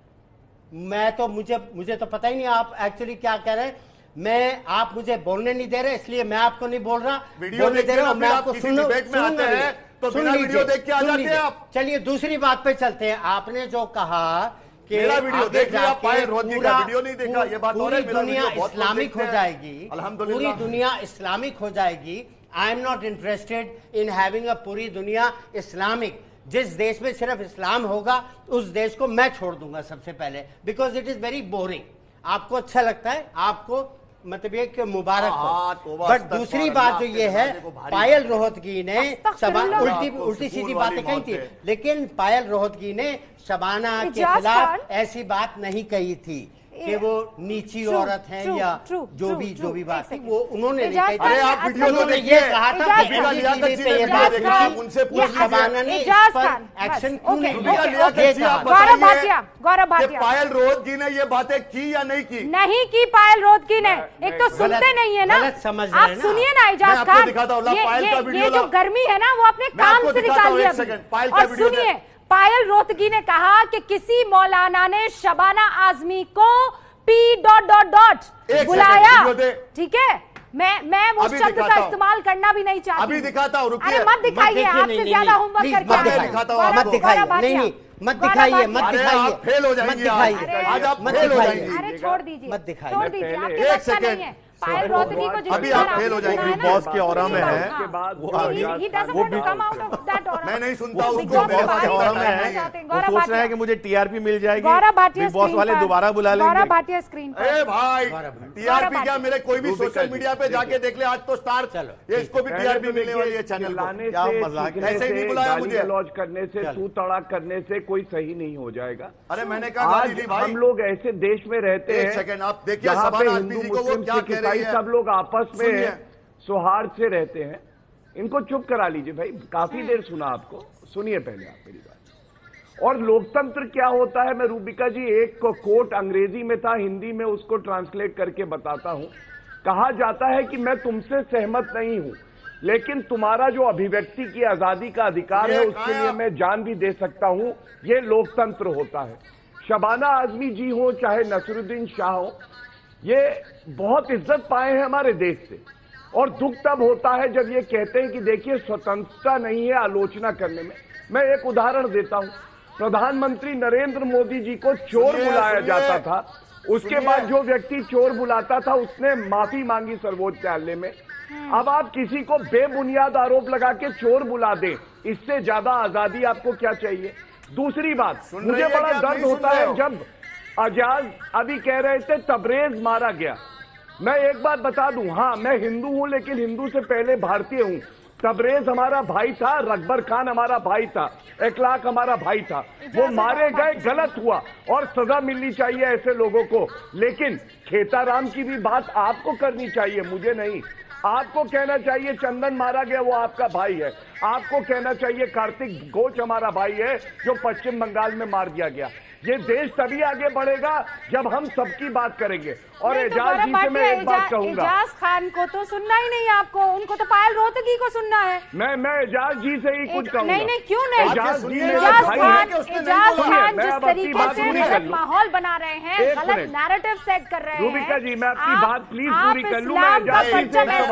मैं तो मुझे मुझे तो पता ही नहीं आप एक्चुअली क्या कह रहे हैं। मैं आप मुझे बोलने नहीं दे रहे, इसलिए मैं आपको नहीं बोल रहा। वीडियो बोलने दे देखिए रहे ना, हो, मैं फिर आपको आप किसी सुन डिबेट में आते हैं तो सुन बिना लीजिए, वीडियो देख के आ सुन जाते हैं लीजिए। आप। चलिए दूसरी बात पे चलते हैं। आपने जो कहा कि मेरा वीडियो आगे देख लिया, जाके पायल रोहतगी का पूरा- वीडियो नहीं देखा, ये बात और है। पूरी मेरा दुनिया वीडियो बहुत लोग इस्लामिक हो देखते हैं। जाएगी। अल्हम्दुलिल्लाह। पूरी दुनिया इस्लामिक हो जाएगी। I am not interested in having a पूरी दुनिया इस्लामिक। जिस देश में सिर्फ इस्लाम होगा उस देश को मैं छोड़ दूंगा सबसे पहले, because it is very boring. आपको अच्छा लगता है, आपको मतलब ये कि मुबारक हाँ, हो। तौबा बट अस्तगफुर दूसरी अल्लाह, बात जो आपके ये है, दरवाजे को भारी पायल कर रोहतगी ने अस्तगफिरुल्लाह। शबा- उल्टी आपको उल्टी सुकून सीधी वाली बातें कही मौत थी, है। लेकिन पायल रोहतगी ने शबाना के एजाज खिलाफ खान। ऐसी बात नहीं कही थी कि वो नीची True, औरत है true, या true, जो true, भी true, जो भी एक बात थी second। वो उन्होंने नहीं एजाज कही। खान अरे ने आप वीडियो तो उन्होंने देखिए। ये कहा था एजाज कि खान, बीबी लियाकत टीवी जी पे ने ये वीडियो बात देखा, की आप थी। उनसे पूछ ये लीजिए। शबाना ने इस एजाज पर खान, बस, एक्शन क्यों ओके, नहीं ओके, लिया? ओके, लियाकत ये जी, आप कहा। गौरव बताइए भाटिया, गौरव कि भाटिया। पायल रोहतगी ने ये बातें की या नहीं की। नहीं की पायल रोहतगी ने। एक तो सुनते गलत- नहीं है ना, गलत समझ रहे आप हैं ना। सुनिए ना मैं एजाज आपको खान। दिखाता हूँ, ला ये पायल का ये वीडियो ये जो ला। गर्मी है ना वो अपने मैं काम आपको से दिखाता हूँ, निकालिए एक अभी। सेकंड, पायल का और वीडियो दे। सुनिए, पायल रोहतगी ने कहा कि किसी मौलाना ने शबाना आजमी को पी डॉट डॉट डॉट एक बुलाया। सेकंड, वीडियो दे। ठीक है, मैं मैं वो अभी शब्द दिखाता का हूं। इस्तेमाल करना भी नहीं चाहती। अभी दिखाता हूं, रुकिए। अरे मत दिखाइए, देखिए, आपसे नहीं, नहीं, ज्यादा नहीं, होमवर्क प्लीज करके मत आए हैं। दिखाइए, दिखाता हूं गौरव- मत दिखाइए, गौरव भाटिया, नहीं नहीं मत गौरव दिखाइए, भाटिया। मत अरे दिखाइए, आप फेल हो मत जाएंगे दिखाइए, अरे, आज आप मत फेल हो दिखाइए। जाएंगे। अरे छोड़ दीजिए, मत दिखाइए। छोड़ दीजिए, आपके एक बस का सेकंड। नहीं है। पायल रोहतगी को जितनी अभी बार आप आपने फेल हो सुना जाएंगे। है बिग ना, बॉस के ऑरा में हाँ। है। हाँ। वो He- अभी- he doesn't वो want to big- come out of that aura. मैं नहीं सुनता वो उसको, बिग बॉस मेरे के पास बारे में ऑरा में जानना है। चाहते हैं। वो गौरव सोच रहे भाटिया, हैं कि मुझे टीआरपी मिल जाएगी, Gaurav Bhatia Bigg Boss screen वाले पर। दोबारा बुला गौरव लेंगे। भाटिया स्क्रीन पर। ए भाई गौरव टीआरपी क्या, मेरे कोई भी रूबिका सोशल जी, मीडिया पे जाके देख ले, आज तो स्टार चलो, ये इसको भी टीआरपी मिलने वाली है चैनल को। चिल्लाने क्या से, मजाक, चीखने ऐसे ही नहीं से, बुलाया गाली मुझे। गलौज करने से, चलो। तू तड़ाक करने से कोई सही नहीं हो जाएगा। अरे मैंने कहा गाली आज दी भाई। हम लोग ऐसे देश में रहते एक हैं सेकंड, आप देखिए जहां पे शबाना हिंदू आजमी जी को वो मुस्लिम क्या सिख कह रही ईसाई है। सब लोग आपस सुनिए। में सौहार्द से रहते हैं। इनको चुप करा लीजिए भाई, काफी देर सुना आपको, सुनिए पहले आप मेरी बात। और लोकतंत्र क्या होता है, मैं रूबिका जी एक कोट अंग्रेजी में था, हिंदी में उसको ट्रांसलेट करके बताता हूं। कहा जाता है कि मैं तुमसे सहमत नहीं हूं, लेकिन तुम्हारा जो अभिव्यक्ति की आजादी का अधिकार है उसके लिए मैं जान भी दे सकता हूं। ये लोकतंत्र होता है। शबाना आजमी जी हो चाहे नसरुद्दीन शाह हो, ये बहुत इज्जत पाए हैं हमारे देश से। और दुख तब होता है जब ये कहते हैं कि देखिए स्वतंत्रता नहीं है आलोचना करने में। मैं एक उदाहरण देता हूं, प्रधानमंत्री नरेंद्र मोदी जी को चोर सुनिए, बुलाया सुनिए, जाता था, उसके सुनिए। बाद जो व्यक्ति चोर बुलाता था उसने माफी मांगी सर्वोच्च न्यायालय में। अब आप किसी को बेबुनियाद आरोप लगा के चोर बुला दें, इससे ज्यादा आजादी आपको क्या चाहिए। दूसरी बात, सुन मुझे रही है बड़ा कि आप दर्द नहीं सुन होता रहे है हो? जब आजाद अभी कह रहे थे तबरेज मारा गया। मैं एक बात बता दूं, हाँ मैं हिंदू हूं, लेकिन हिंदू से पहले भारतीय हूं। तबरेज हमारा भाई था, रकबर खान हमारा भाई था, इखलाक हमारा भाई था। वो मारे गए, गलत हुआ और सजा मिलनी चाहिए ऐसे लोगों को। लेकिन खेताराम की भी बात आपको करनी चाहिए, मुझे नहीं। आपको कहना चाहिए चंदन मारा गया, वो आपका भाई है। आपको कहना चाहिए कार्तिक घोष हमारा भाई है, जो पश्चिम बंगाल में मार दिया गया। ये देश तभी आगे बढ़ेगा जब हम सबकी बात करेंगे। और नहीं तो एजाज गौरव जी से मैं भाटिया, एक बात एजा- कहूंगा, एजाज खान को तो सुनना ही नहीं है आपको, उनको तो पायल रोहतगी को सुनना है। मैं मैं एजाज जी से ही कुछ एज- कहूंगा। नहीं नहीं क्यों नहीं, एजाज जी सुनिए, मेरे एजाज भाई खान हैं। कि उसने नहीं एजाज बोला। खान मैं जिस अब अपनी तरीके बात से पूरी गलत कर लूं। माहौल बना रहे हैं, एक गलत मिनट। नैरेटिव सेट कर रहे हैं। रूबिका जी, मैं आपकी आप- बात प्लीज आप पूरी कर लूं। मैं इस्लाम का एजाज जी से परचम एक ऐसे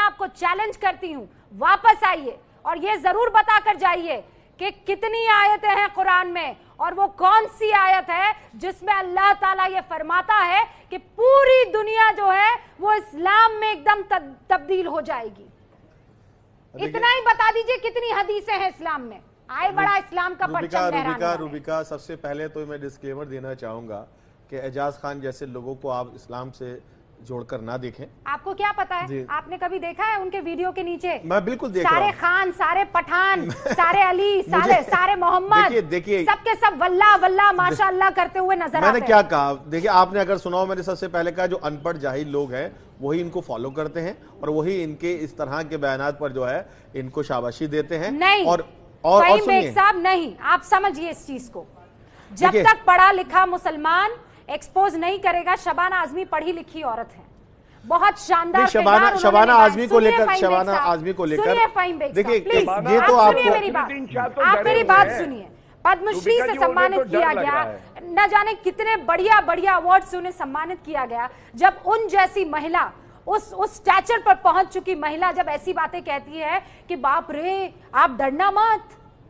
आपको चैलेंज करती हूं, वापस आइए और ये जरूर बताकर जाइए कि कितनी आयतें हैं कुरान में और वो कौन सी आयत है जिसमें अल्लाह ताला ये फरमाता है कि पूरी दुनिया जो है वो इस्लाम में एकदम तब्दील हो जाएगी। इतना ही बता दीजिए कितनी हदीसें हैं इस्लाम में। आए बड़ा इस्लाम का परचम लहराने रूबिका रूबिका सबसे पहले तो मैं डिस्क्लेमर देना चाहूंगा कि एजाज खान जैसे लोगों को आप इस्लाम से जोड़कर ना देखें। आपको क्या पता है, आपने कभी देखा है उनके वीडियो के नीचे? मैं बिल्कुल देख सारे रहा हूं। खान, सारे पठान, सारे अली, सारे सारे मोहम्मद, देखिए देखिए सबके सब वल्ला वल्ला माशाअल्लाह करते हुए नजर आते हैं। मैंने क्या कहा, देखिए आपने अगर सुना हो, मैंने सबसे पहले कहा जो अनपढ़ जाहिल लोग हैं वही इनको फॉलो करते हैं और वही इनके इस तरह के बयानात पर जो है इनको शाबाशी देते हैं। नहीं, और और, और सुनिए साहब, नहीं, आप समझिए इस चीज को, जब तक पढ़ा लिखा मुसलमान एक्सपोज नहीं करेगा, शबाना आजमी पढ़ी लिखी औरत है, बहुत शानदार शबाना शबाना आजमी को लेकर शबाना आजमी को लेकर देखिए, ये तो आपको मेरी बात आप मेरी बात सुनिए। पद्मश्री से सम्मानित किया गया, न जाने कितने बढ़िया बढ़िया अवार्ड से उन्हें सम्मानित किया गया। जब उन जैसी महिला, उस उस स्टैचर पर पहुंच चुकी महिला जब ऐसी बातें कहती है कि बाप रे आप डरना मत,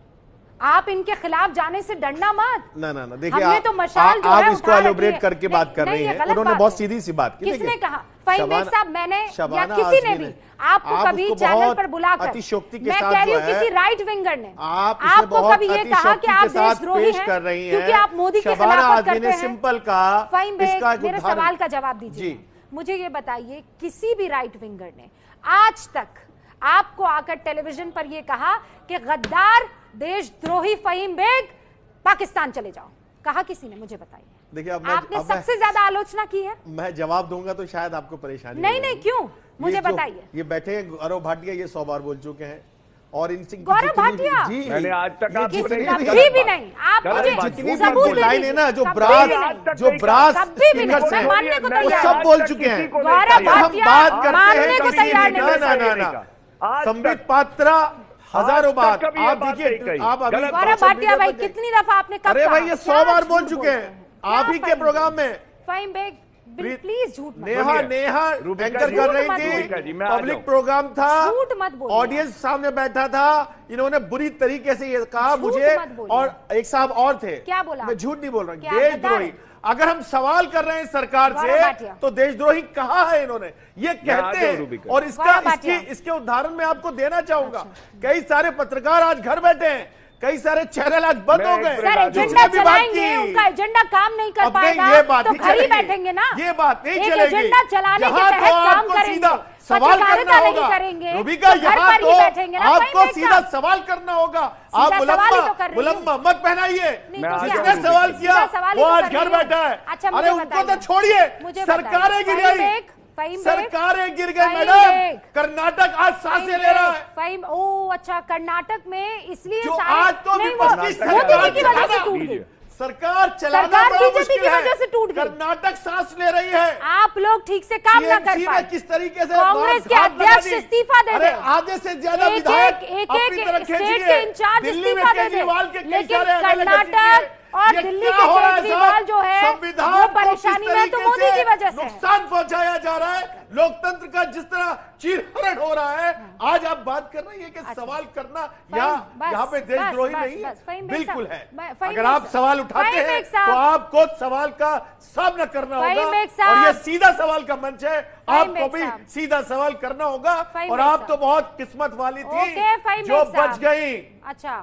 आप इनके खिलाफ जाने से डरना मत। ना ना ना देखिए, आप, तो मशाल जो आप है इसको एलोबरेट करके बात कर रही हैं। उन्होंने बहुत सीधी सी बात की। किसने कहा? फहीम बेग साहब, मैंने या किसी ने भी आपको आप कभी चैनल पर बुलाकर, अतिशयोक्ति के मैं साथ कह रही हूँ जो है, किसी राइट विंगर ने आप आपको कभी ये कहा कि आप देशद्रोही हैं कर रही हैं, क्योंकि आप मोदी के खिलाफ करते हैं? सिंपल का फहीम बेग, मेरे सवाल का जवाब दीजिए। मुझे ये बताइए, किसी भी राइट विंगर ने आज तक आपको आकर टेलीविजन पर यह कहा कि गद्दार देशद्रोही फहीम बेग पाकिस्तान चले जाओ, कहा किसी ने? मुझे बताइए। देखिए, अब आपने अब सबसे ज्यादा आलोचना की है। मैं जवाब दूंगा तो शायद आपको परेशानी नहीं नहीं, क्यों? मुझे बताइए। ये बैठे हैं गौरव भाटिया, ये सौ बार बोल चुके हैं और इनसे गौरव भाटिया जी मैंने आज तक आपको कभी भी नहीं, आप मुझे सबूत दे ना जो ब्रास जो ब्रास स्पीकर्स हैं मानने को वो सब बोल चुके हैं। गौरव भाटिया बात करते मानने को हैं तैयार नहीं। ना ना ना संबित पात्रा हजारों बार आप देखिए, आप अभी गौरव भाटिया भाई कितनी दफा आपने कहा? अरे भाई ये सौ बार बोल चुके हैं आप ही के प्रोग्राम में। फहीम बेग प्लीज झूठ मत नेहा नेहा एंकर कर रही थी, पब्लिक प्रोग्राम था, झूठ मत बोलिए, ऑडियंस सामने बैठा था, इन्होंने बुरी तरीके से ये कहा मुझे, और एक साहब और थे। क्या बोला? मैं झूठ नहीं बोल रहा, देशद्रोही। अगर हम सवाल कर रहे हैं सरकार से तो देशद्रोही कहा है इन्होंने, ये कहते हैं। और इसका इसके इसके उदाहरण मैं आपको देना चाहूंगा। कई सारे पत्रकार आज घर बैठे हैं, कई सारे चैनल आज बंद हो गए। सर एजेंडा चलाएंगे, उनका एजेंडा काम नहीं कर पाएगा ये बात तो घर ही बैठेंगे ना। ये बात नहीं एक चलेगी। एजेंडा चलाने के तहत काम करेंगे, सवाल करना होगा करेंगे, रूबिका, तो यहाँ तो आपको सीधा साहब। सवाल करना होगा। आप मुलम्मा मुलम्मा मत पहनाइए, जिसने सवाल किया वो आज घर बैठा है। अरे उनको तो छोड़िए, सरकारें गिर गई, सरकारें गिर गई मैडम। कर्नाटक आज सांसें ले रहा है। फहीम, ओ अच्छा, कर्नाटक में इसलिए जो आज तो विपक्ष की सरकार की वजह से टूट गई, सरकार चलाना बीजेपी की वजह से टूट गई। कर्नाटक सांस ले रही है, आप लोग ठीक से काम ना कर पाए। किस तरीके से कांग्रेस के अध्यक्ष इस्तीफा दे दे, आधे से ज्यादा विधायक एक एक स्टेट के इंचार्ज इस्तीफा दे दे, लेकिन कर्नाटक और दिल्ली के केजरीवाल जो है वो परेशानी में तो मोदी की वजह से नुकसान पहुंचाया जा रहा है। लोकतंत्र का जिस तरह चीरहरण हो रहा है, आज आप बात कर रही है कि सवाल करना यहाँ यहाँ पे देशद्रोही नहीं है, बिल्कुल है। अगर आप सवाल उठाते हैं तो आपको सवाल का सामना करना होगा, और ये सीधा सवाल का मंच है, आपको भी सीधा सवाल करना होगा। और आप तो बहुत किस्मत वाली थी जो बच गई। अच्छा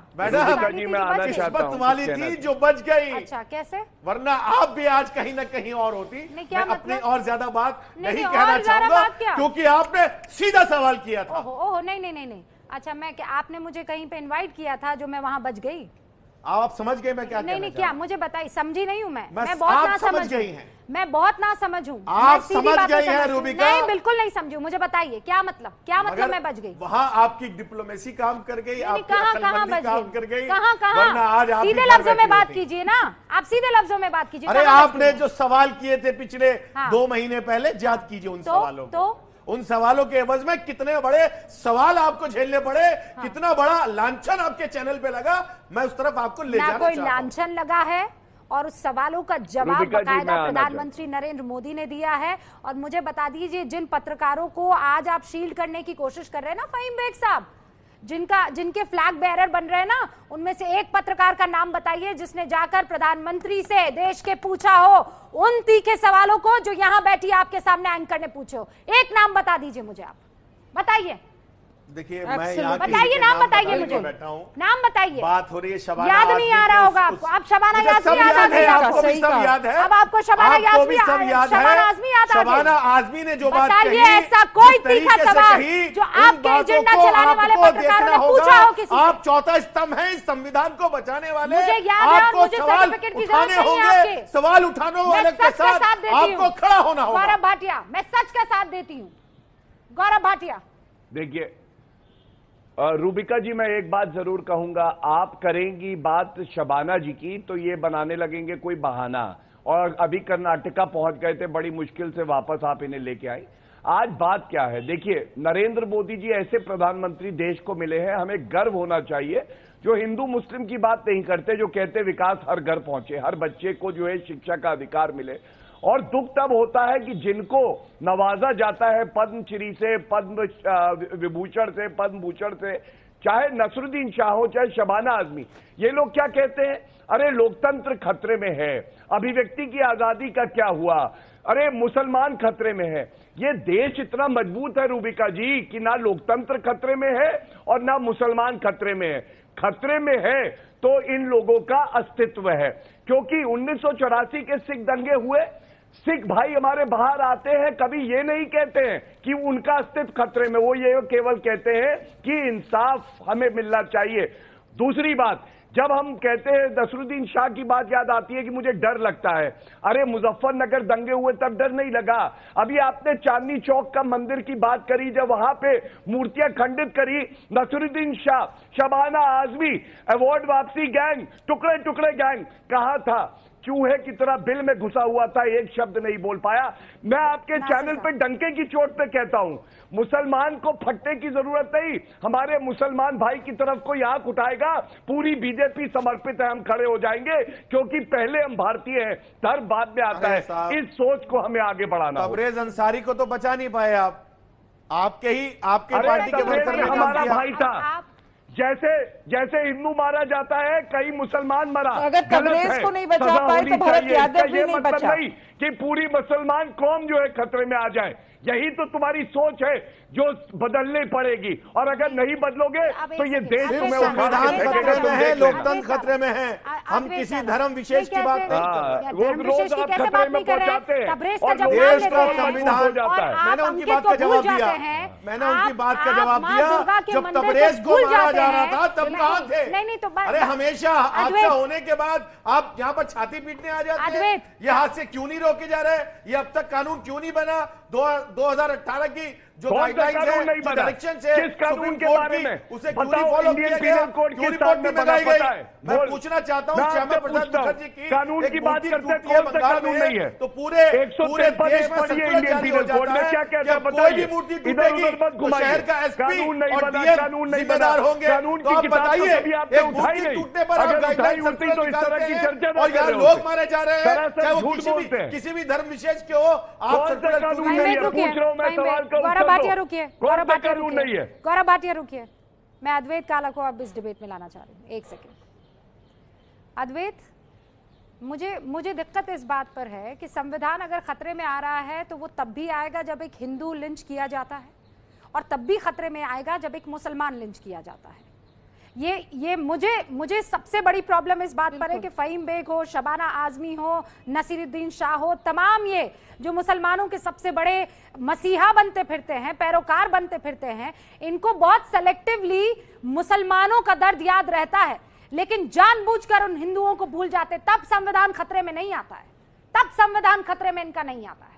मैडम, किस्मत वाली थी जो बच गई। अच्छा, कैसे? वरना आप भी आज कहीं ना कहीं और होती। मैं अपनी और ज्यादा बात नहीं कहना चाहूंगा क्योंकि आपने सीधा सवाल किया था। ओहो, ओहो, नहीं नहीं नहीं नहीं अच्छा, मैं आपने मुझे कहीं पे इनवाइट किया था जो मैं वहां बच गई। आप समझ गए मैं क्या नहीं नहीं क्या मुझे बताइए, समझी नहीं हूँ मैं मैं, मैं बहुत ना समझ गई हैं। मैं बहुत ना समझ हूँ। आप समझ गई हैं रूबिका? नहीं, बिल्कुल नहीं समझू। मुझे बताइए क्या मतलब, क्या मतलब मैं बच गई? वहाँ आपकी डिप्लोमेसी काम कर गई, आपकी कहाँ कहाँ बच काम कर गई, कहाँ कहाँ? सीधे लफ्जों में बात कीजिए ना, आप सीधे लफ्जों में बात कीजिए। अरे आपने जो सवाल किए थे पिछले दो महीने पहले, याद कीजिए उन सवालों को। उन सवालों के एवज में कितने बड़े सवाल आपको झेलने पड़े, हाँ। कितना बड़ा लांछन आपके चैनल पे लगा, मैं उस तरफ आपको ले जाना कोई लांछन लगा है, और उस सवालों का जवाब बाकायदा प्रधानमंत्री नरेंद्र मोदी ने दिया है। और मुझे बता दीजिए, जिन पत्रकारों को आज आप शील्ड करने की कोशिश कर रहे हैं ना फहीम बेग साहब, जिनका जिनके फ्लैग बेरर बन रहे हैं ना, उनमें से एक पत्रकार का नाम बताइए जिसने जाकर प्रधानमंत्री से देश के पूछा हो उन तीखे सवालों को जो यहां बैठी आपके सामने एंकर ने पूछे हो। एक नाम बता दीजिए मुझे, आप बताइए। देखिए मैं यहाँ बताइए, नाम बताइए मुझे, नाम बताइए। बात हो रही है शबाना, याद नहीं आ रहा होगा आपको, आप शबाना आजमी याद है, आपको भी सब याद है, अब आपको शबाना आजमी सब याद है। शबाना आजमी ने जो बात कही, ऐसा कोई तीखा सवाल जो आपके एजेंडा चलाने वाले पत्रकारों ने पूछा हो किसी से। आप चौथा स्तंभ है इस संविधान को बचाने वाले, मुझे याद है, आपको सवाल उठाने होंगे, सवाल उठाने वाले के साथ आपको खड़ा होना होगा। गौरव भाटिया, मैं सच का साथ देती हूँ। गौरव भाटिया, देखिए रूबिका जी, मैं एक बात जरूर कहूंगा, आप करेंगी बात शबाना जी की तो ये बनाने लगेंगे कोई बहाना, और अभी कर्नाटका पहुंच गए थे, बड़ी मुश्किल से वापस आप इन्हें लेके आए। आज बात क्या है, देखिए नरेंद्र मोदी जी ऐसे प्रधानमंत्री देश को मिले हैं, हमें गर्व होना चाहिए, जो हिंदू मुस्लिम की बात नहीं करते, जो कहते विकास हर घर पहुंचे, हर बच्चे को जो है शिक्षा का अधिकार मिले। और दुख तब होता है कि जिनको नवाजा जाता है पद्मश्री से, पद्म विभूषण से, पद्म भूषण से, चाहे नसरुद्दीन शाह हो, चाहे शबाना आजमी, ये लोग क्या कहते हैं, अरे लोकतंत्र खतरे में है, अभिव्यक्ति की आजादी का क्या हुआ, अरे मुसलमान खतरे में है। ये देश इतना मजबूत है रूबिका जी कि ना लोकतंत्र खतरे में है और ना मुसलमान खतरे में है। खतरे में है तो इन लोगों का अस्तित्व है, क्योंकि उन्नीस सौ चौरासी के सिख दंगे हुए, सिख भाई हमारे बाहर आते हैं, कभी ये नहीं कहते हैं कि उनका अस्तित्व खतरे में, वो ये केवल कहते हैं कि इंसाफ हमें मिलना चाहिए। दूसरी बात, जब हम कहते हैं नसरुद्दीन शाह की बात याद आती है कि मुझे डर लगता है, अरे मुजफ्फरनगर दंगे हुए तब डर नहीं लगा। अभी आपने चांदनी चौक का मंदिर की बात करी, जब वहां पे मूर्तियां खंडित करी, नसरुद्दीन शाह, शबाना आजमी, अवार्ड वापसी गैंग, टुकड़े टुकड़े गैंग, कहां था? चूहे की तरह बिल में घुसा हुआ था, एक शब्द नहीं बोल पाया। मैं आपके चैनल पे डंके की चोट पे कहता हूं, मुसलमान को फटने की जरूरत नहीं, हमारे मुसलमान भाई की तरफ कोई आंख उठाएगा, पूरी बीजेपी समर्पित है, हम खड़े हो जाएंगे, क्योंकि पहले हम भारतीय हैं, धर्म बाद में आता है। इस सोच को हमें आगे बढ़ाना। तबरेज अंसारी को तो बचा नहीं पाए आप, आपके ही आपके पार्टी के वर्कर ने हमारा भाई था। जैसे जैसे हिंदू मारा जाता है, कई मुसलमान मरा, अगर तबरेज को नहीं बचा पाए तो भरत यादव भी नहीं मतलब बचा। नहीं कि पूरी मुसलमान कौम जो है खतरे में आ जाए, यही तो तुम्हारी सोच है जो बदलनी पड़ेगी, और अगर नहीं बदलोगे तो ये देश में संविधान खतरे में है, लोकतंत्र खतरे में है, हम किसी धर्म विशेष की बात नहीं कर रहे। रोज रोज आप खतरे में पहुंचाते हैं और देश का संविधान हो जाता है। मैंने उनकी बात का जवाब दिया, मैंने उनकी बात का जवाब दिया, जब तबरेज को मारा जा रहा था तब कहां थे? अरे हमेशा हादसा होने के बाद आप यहाँ पर छाती पीटने आ जाते हैं, ये हादसे क्यों नहीं रोके जा रहे? ये अब तक कानून क्यों नहीं बना? दो हजार अठारह की जो गाइडलाइंस है, जो डायरेक्शन है, किस कानून के बारे में उसे क्यों नहीं फॉलो किया गया? क्यों रिपोर्ट नहीं बनाई गई? मैं पूछना चाहता हूं श्यामा प्रसाद मुखर्जी की कानून की बात करते हैं, कौन सा कानून नहीं है? तो पूरे पूरे देश में इंडियन पीनल कोड में क्या कहता है बताइए। इधर उधर मत घुमाइए, कानून नहीं बना, कानून नहीं बना, कानून की किताब तो कभी आपने उठाई नहीं, अगर उठाई होती तो इस तरह की चर्चा न कर रहे होते। लोग मारे जा रहे हैं, चाहे वो किसी भी धर्म विशेष के हो। आप कानून नहीं है, पूछ रहा हूं मैं सवाल का उत्तर दो। भाटिया रुकिए, गौरव भाटिया कानून नहीं है। गौरव भाटिया रुकिए, मैं अद्वैत काला को अब इस डिबेट में लाना चाह रही हूँ। एक सेकेंड अद्वैत, मुझे मुझे दिक्कत इस बात पर है कि संविधान अगर खतरे में आ रहा है तो वो तब भी आएगा जब एक हिंदू लिंच किया जाता है, और तब भी खतरे में आएगा जब एक मुसलमान लिंच किया जाता है। ये ये मुझे मुझे सबसे बड़ी प्रॉब्लम इस बात पर है कि फहीम बेग हो, शबाना आजमी हो, नसीरुद्दीन शाह हो, तमाम ये जो मुसलमानों के सबसे बड़े मसीहा बनते फिरते हैं, पैरोकार बनते फिरते हैं, इनको बहुत सेलेक्टिवली मुसलमानों का दर्द याद रहता है, लेकिन जानबूझकर उन हिंदुओं को भूल जाते। तब संविधान खतरे में नहीं आता है, तब संविधान खतरे में इनका नहीं आता है।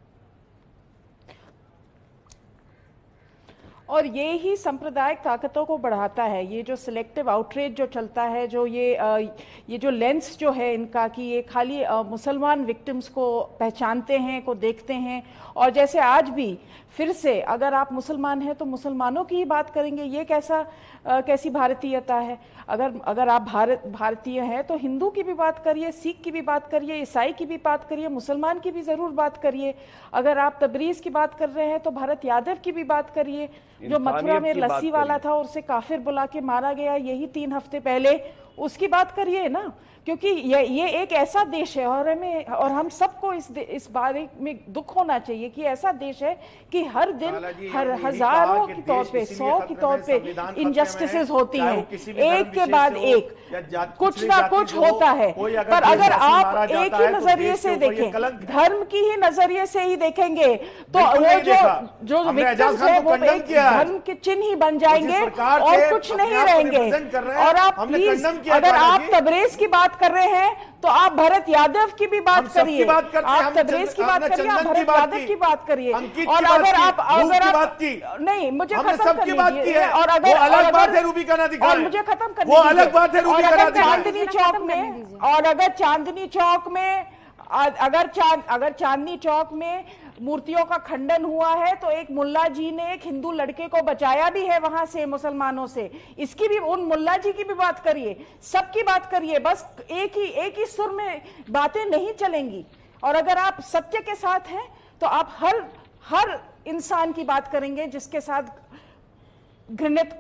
और ये ही सांप्रदायिक ताकतों को बढ़ाता है। ये जो सिलेक्टिव आउटरीच जो चलता है, जो ये आ, ये जो लेंस जो है इनका कि ये खाली आ, मुसलमान विक्टिम्स को पहचानते हैं, को देखते हैं, और जैसे आज भी फिर से अगर आप मुसलमान हैं तो मुसलमानों की ही बात करेंगे, ये कैसा आ, कैसी भारतीयता है? अगर अगर आप भारत भारतीय हैं तो हिंदू की भी बात करिए, सिख की भी बात करिए, ईसाई की भी बात करिए, मुसलमान की भी जरूर बात करिए। अगर आप तबरीज की बात कर रहे हैं तो भरत यादव की भी बात करिए, जो मथुरा में लस्सी वाला था और उसे काफिर बुला के मारा गया, यही तीन हफ्ते पहले उसकी बात करिए ना, क्योंकि ये ये एक ऐसा देश है और हमें और हम सबको इस इस बारे में दुख होना चाहिए कि ऐसा देश है कि हर दिन हर हजारों के तौर पे, सौ के तौर पे इनजस्टिसेस होती हैं, एक के बाद एक कुछ ना कुछ होता है। पर अगर आप एक ही नजरिए से देखें, धर्म की ही नजरिए से ही देखेंगे तो वो जो जो विक्टिम्स है वो एक धर्म के चिन्ह ही बन जाएंगे और कुछ नहीं रहेंगे। और आप प्लीज, अगर आप तबरेज की बात कर रहे हैं तो आप भरत यादव की भी बात करिए, आप तबरेज की बात करिए, आप भरत यादव की बात करिए। और अगर आप अगर आप नहीं, मुझे खत्म करने दीजिए। और अगर अलग बात है रूबी का ना दिखाएं, और मुझे खत्म करने वो अलग बात है रूबी का ना दिखाएं। चांदनी चौक में और अगर चांदनी चौक में अगर चांद अगर चांदनी चौक में मूर्तियों का खंडन हुआ है तो एक मुल्ला जी ने एक हिंदू लड़के को बचाया भी है वहां से, मुसलमानों से। इसकी भी, उन मुल्ला जी की भी बात करिए, सबकी बात करिए। बस एक ही एक ही सुर में बातें नहीं चलेंगी। और अगर आप सत्य के साथ हैं तो आप हर हर इंसान की बात करेंगे जिसके साथ घृणित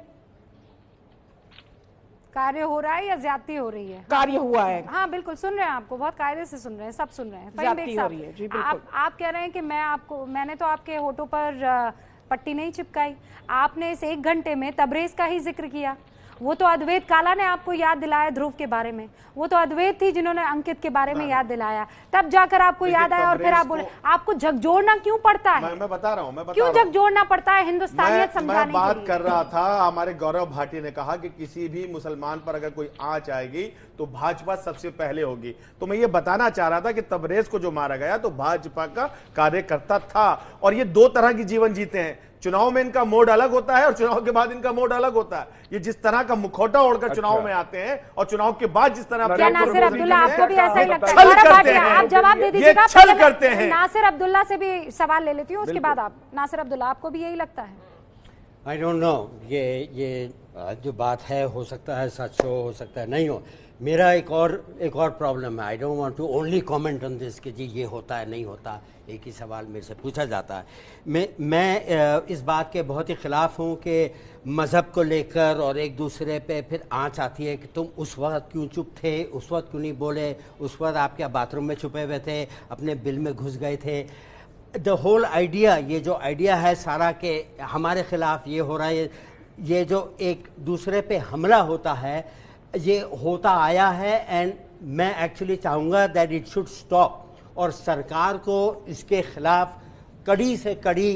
कार्य हो रहा है या ज्यादती हो रही है। कार्य हुआ है। हाँ बिल्कुल, सुन रहे हैं आपको, बहुत कायदे से सुन रहे हैं, सब सुन रहे हैं। ज्यादती हो रही है जी, बिल्कुल। आप आप कह रहे हैं कि मैं आपको मैंने तो आपके होठों पर पट्टी नहीं चिपकाई, आपने इस एक घंटे में तबरेज का ही जिक्र किया। वो तो अद्वैत काला ने आपको याद दिलाया ध्रुव के बारे में, वो तो अद्वैत थी जिन्होंने अंकित के बारे में याद दिलाया, तब जाकर आपको याद आया। और फिर आप बोले आपको झकझोरना क्यों पड़ता है? मैं, मैं बता रहा हूं, मैं बता क्यों झकझोरना पड़ता है हिंदुस्तानियत समझाने मैं बात कर रहा था, हमारे गौरव भाटी ने कहा कि किसी भी मुसलमान पर अगर कोई आंच आएगी तो भाजपा सबसे पहले होगी। तो मैं ये बताना चाह रहा था कि तबरेज को जो मारा गया तो भाजपा का कार्यकर्ता था। और ये दो तरह की जीवन जीते हैं, चुनाव में इनका मोड अलग होता है और चुनाव के बाद इनका मोड अलग होता है। ये जिस तरह का मुखौटा ओढ़कर चुनाव में आते हैं और चुनाव के बाद जिस तरह क्या नासिर अब्दुल्ला आपको भी ऐसा ही लगता है? आप जवाब दे दीजिएगा। छल करते हैं। नासिर अब्दुल्ला से भी सवाल ले लेती हूँ, उसके बाद आप। नासिर अब्दुल्ला, आपको भी यही लगता है? आई डोंट नो, ये ये जो बात है हो सकता है सच हो, हो सकता है नहीं हो। मेरा एक और एक और प्रॉब्लम है, I don't want to only comment on this कि जी ये होता है नहीं होता, एक ही सवाल मेरे से पूछा जाता है। मैं मैं इस बात के बहुत ही ख़िलाफ़ हूँ कि मज़हब को लेकर और एक दूसरे पे फिर आँच आती है कि तुम उस वक्त क्यों चुप थे, उस वक्त क्यों नहीं बोले, उस वक्त आप क्या बाथरूम में छुपे हुए थे, अपने बिल में घुस गए थे। द होल आइडिया, ये जो आइडिया है सारा कि हमारे ख़िलाफ़ ये हो रहा है, ये जो एक दूसरे पे हमला होता है, ये होता आया है। एंड मैं एक्चुअली चाहूँगा दैट इट शुड स्टॉप और सरकार को इसके खिलाफ कड़ी से कड़ी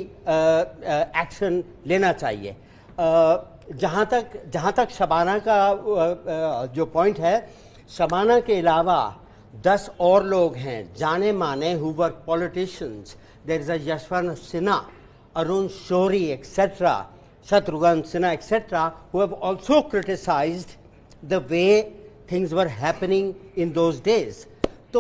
एक्शन लेना चाहिए। जहाँ तक जहाँ तक शबाना का आ, जो पॉइंट है, शबाना के अलावा दस और लोग हैं जाने माने who were politicians. There is a Yashwant Sinha, Arun Shourie etcetera, Shatrughan Sinha etcetera, who have also criticised the way things were happening in those days। तो